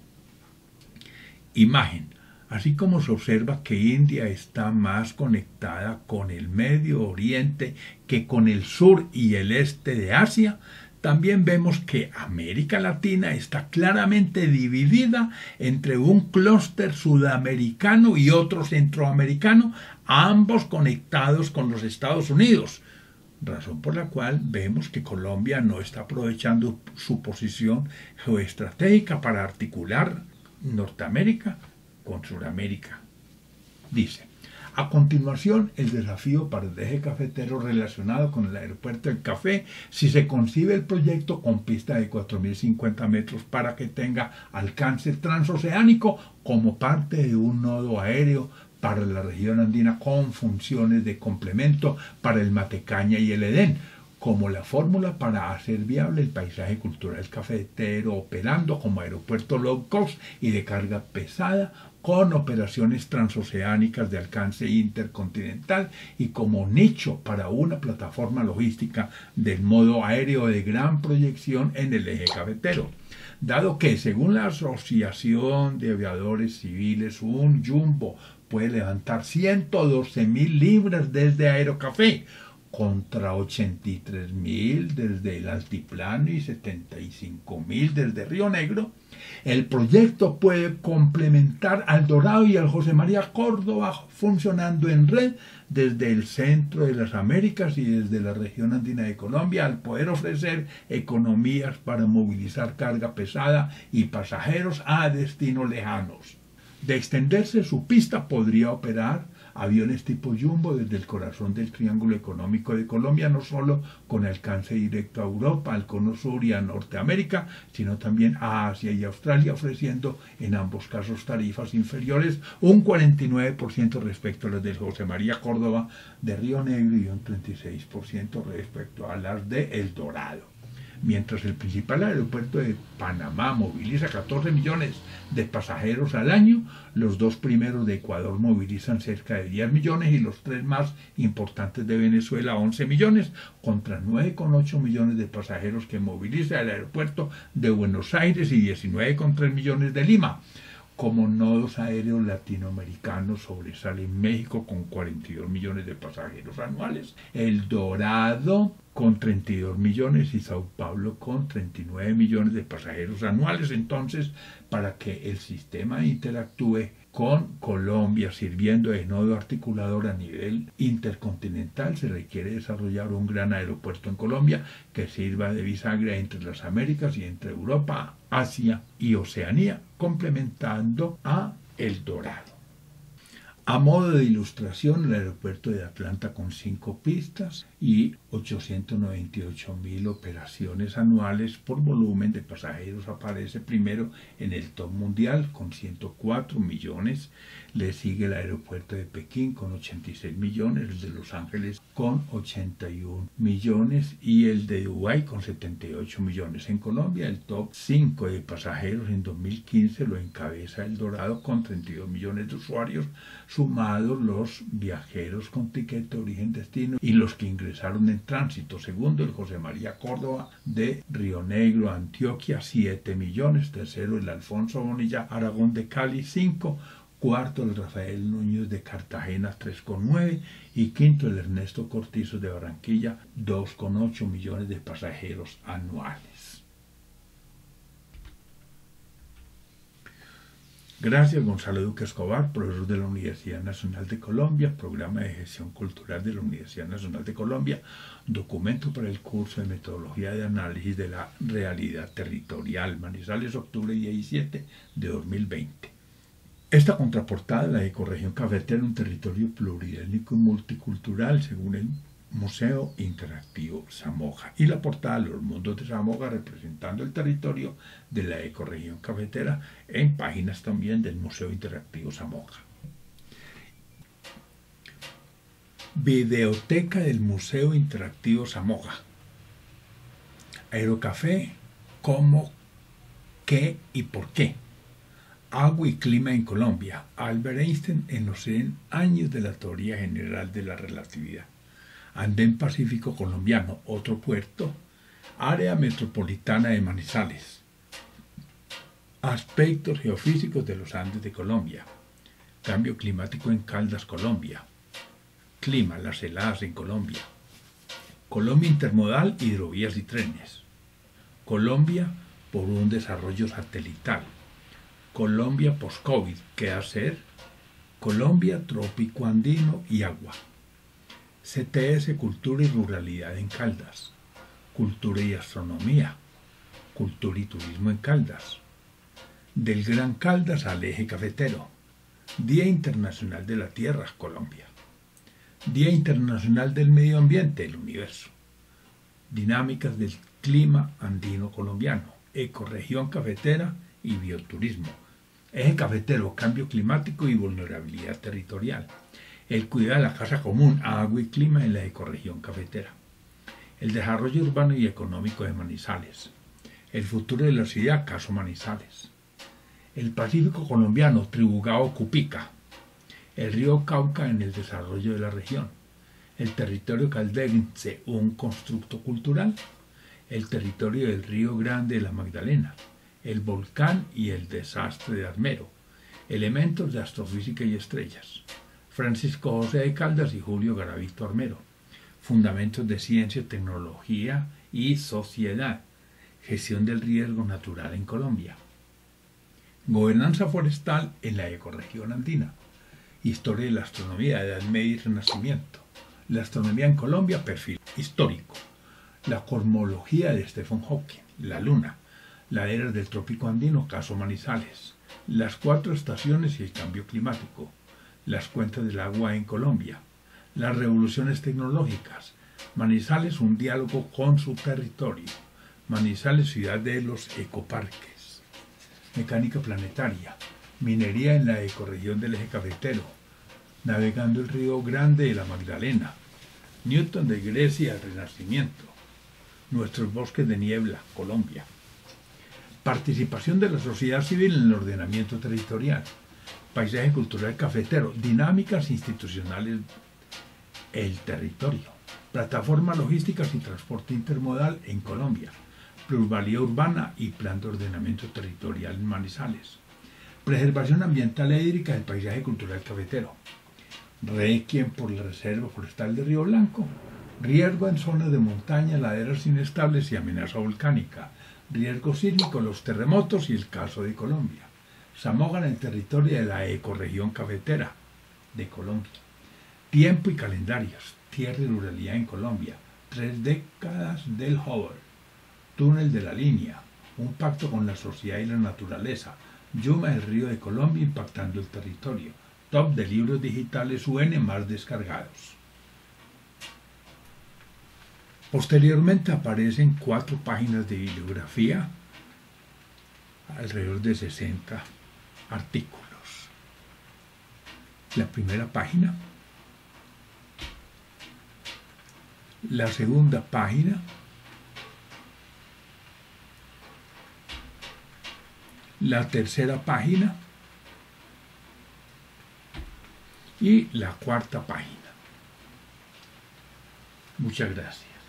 S1: Imagen. Así como se observa que India está más conectada con el Medio Oriente que con el sur y el este de Asia, también vemos que América Latina está claramente dividida entre un clúster sudamericano y otro centroamericano, ambos conectados con los Estados Unidos, razón por la cual vemos que Colombia no está aprovechando su posición geoestratégica para articular Norteamérica con Sudamérica. Dice: a continuación, el desafío para el eje cafetero relacionado con el aeropuerto del café, si se concibe el proyecto con pista de 4.050 metros para que tenga alcance transoceánico como parte de un nodo aéreo para la región andina con funciones de complemento para el Matecaña y el Edén, como la fórmula para hacer viable el paisaje cultural cafetero, operando como aeropuerto low cost y de carga pesada, con operaciones transoceánicas de alcance intercontinental y como nicho para una plataforma logística del modo aéreo de gran proyección en el eje cafetero. Dado que, según la Asociación de Aviadores Civiles, un jumbo puede levantar 112.000 libras desde Aerocafé, contra 83.000 desde el Altiplano y 75.000 desde Río Negro, el proyecto puede complementar al Dorado y al José María Córdoba funcionando en red desde el centro de las Américas y desde la región andina de Colombia, al poder ofrecer economías para movilizar carga pesada y pasajeros a destinos lejanos. De extenderse su pista, podría operar aviones tipo Jumbo desde el corazón del Triángulo Económico de Colombia, no solo con alcance directo a Europa, al Cono Sur y a Norteamérica, sino también a Asia y Australia, ofreciendo en ambos casos tarifas inferiores un 49% respecto a las del José María Córdoba de Río Negro y un 36% respecto a las de El Dorado. Mientras el principal aeropuerto de Panamá moviliza 14 millones de pasajeros al año, los dos primeros de Ecuador movilizan cerca de 10 millones y los tres más importantes de Venezuela 11 millones, contra 9,8 millones de pasajeros que moviliza el aeropuerto de Buenos Aires y 19,3 millones de Lima. Como nodos aéreos latinoamericanos sobresale México con 42 millones de pasajeros anuales, El Dorado con 32 millones y Sao Paulo con 39 millones de pasajeros anuales. Entonces, para que el sistema interactúe con Colombia sirviendo de nodo articulador a nivel intercontinental, se requiere desarrollar un gran aeropuerto en Colombia que sirva de bisagra entre las Américas y entre Europa, Asia y Oceanía, complementando a El Dorado. A modo de ilustración, el aeropuerto de Atlanta con 5 pistas y 898.000 operaciones anuales por volumen de pasajeros aparece primero en el top mundial con 104 millones. Le sigue el aeropuerto de Pekín con 86 millones, el de Los Ángeles con 81 millones y el de Dubái con 78 millones. En Colombia, el top 5 de pasajeros en 2015 lo encabeza El Dorado con 32 millones de usuarios, sumados los viajeros con ticket de origen-destino y los que ingresaron en tránsito. Segundo, el José María Córdoba de Río Negro, Antioquia, 7 millones. Tercero, el Alfonso Bonilla Aragón de Cali, 5. Cuarto, el Rafael Núñez de Cartagena, 3,9. Y quinto, el Ernesto Cortizo de Barranquilla, 2,8 millones de pasajeros anuales. Gracias, Gonzalo Duque Escobar, profesor de la Universidad Nacional de Colombia, Programa de Gestión Cultural de la Universidad Nacional de Colombia, documento para el curso de Metodología de Análisis de la Realidad Territorial, Manizales, octubre 17 de 2020. Esta contraportada, la ecorregión cafetera, un territorio pluridétnico y multicultural, según el Museo Interactivo Samoja, y la portada Los Mundos de Samoja, representando el territorio de la ecorregión cafetera en páginas también del Museo Interactivo Samoja. Videoteca del Museo Interactivo Samoja. Aerocafé, cómo, qué y por qué. Agua y clima en Colombia. Albert Einstein en los 100 años de la teoría general de la relatividad. Andén Pacífico colombiano, otro puerto, área metropolitana de Manizales. Aspectos geofísicos de los Andes de Colombia. Cambio climático en Caldas, Colombia. Clima, las heladas en Colombia. Colombia intermodal, hidrovías y trenes. Colombia por un desarrollo satelital. Colombia post-COVID, ¿qué hacer? Colombia trópico andino y agua. CTS, Cultura y Ruralidad en Caldas, Cultura y Astronomía, Cultura y Turismo en Caldas, del Gran Caldas al Eje Cafetero, Día Internacional de la Tierra, Colombia, Día Internacional del Medio Ambiente, el Universo, Dinámicas del Clima Andino Colombiano, Ecorregión Cafetera y Bioturismo, Eje Cafetero, Cambio Climático y Vulnerabilidad Territorial, el cuidado de la casa común, agua y clima en la ecorregión cafetera, el desarrollo urbano y económico de Manizales, el futuro de la ciudad, caso Manizales, el Pacífico colombiano, Tribugao Cupica, el río Cauca en el desarrollo de la región, el territorio caldense, un constructo cultural, el territorio del Río Grande de la Magdalena, el volcán y el desastre de Armero, elementos de astrofísica y estrellas, Francisco José de Caldas y Julio Garavito Armero, fundamentos de ciencia, tecnología y sociedad, gestión del riesgo natural en Colombia, gobernanza forestal en la ecorregión andina, historia de la astronomía, Edad Media y Renacimiento, la astronomía en Colombia, perfil histórico, la cosmología de Stephen Hawking, la luna, laderas del trópico andino, caso Manizales, las 4 estaciones y el cambio climático, las cuentas del agua en Colombia, las revoluciones tecnológicas, Manizales, un diálogo con su territorio, Manizales, ciudad de los ecoparques, mecánica planetaria, minería en la ecorregión del Eje Cafetero, navegando el río Grande de la Magdalena, Newton de Grecia, el Renacimiento, nuestros bosques de niebla, Colombia, participación de la sociedad civil en el ordenamiento territorial, paisaje cultural cafetero, dinámicas institucionales, el territorio, plataformas logísticas y transporte intermodal en Colombia, plusvalía urbana y plan de ordenamiento territorial en Manizales, preservación ambiental e hídrica del paisaje cultural cafetero, requiem por la Reserva Forestal de Río Blanco, riesgo en zonas de montaña, laderas inestables y amenaza volcánica, riesgo sísmico, los terremotos y el caso de Colombia. Samoga en el territorio de la ecorregión cafetera de Colombia. Tiempo y calendarios, tierra y ruralidad en Colombia, 3 décadas del Hubble, túnel de la línea, un pacto con la sociedad y la naturaleza, Yuma, el río de Colombia impactando el territorio, top de libros digitales UN más descargados. Posteriormente aparecen 4 páginas de bibliografía, alrededor de 60 artículos. La primera página, la segunda página, la tercera página y la cuarta página. Muchas gracias.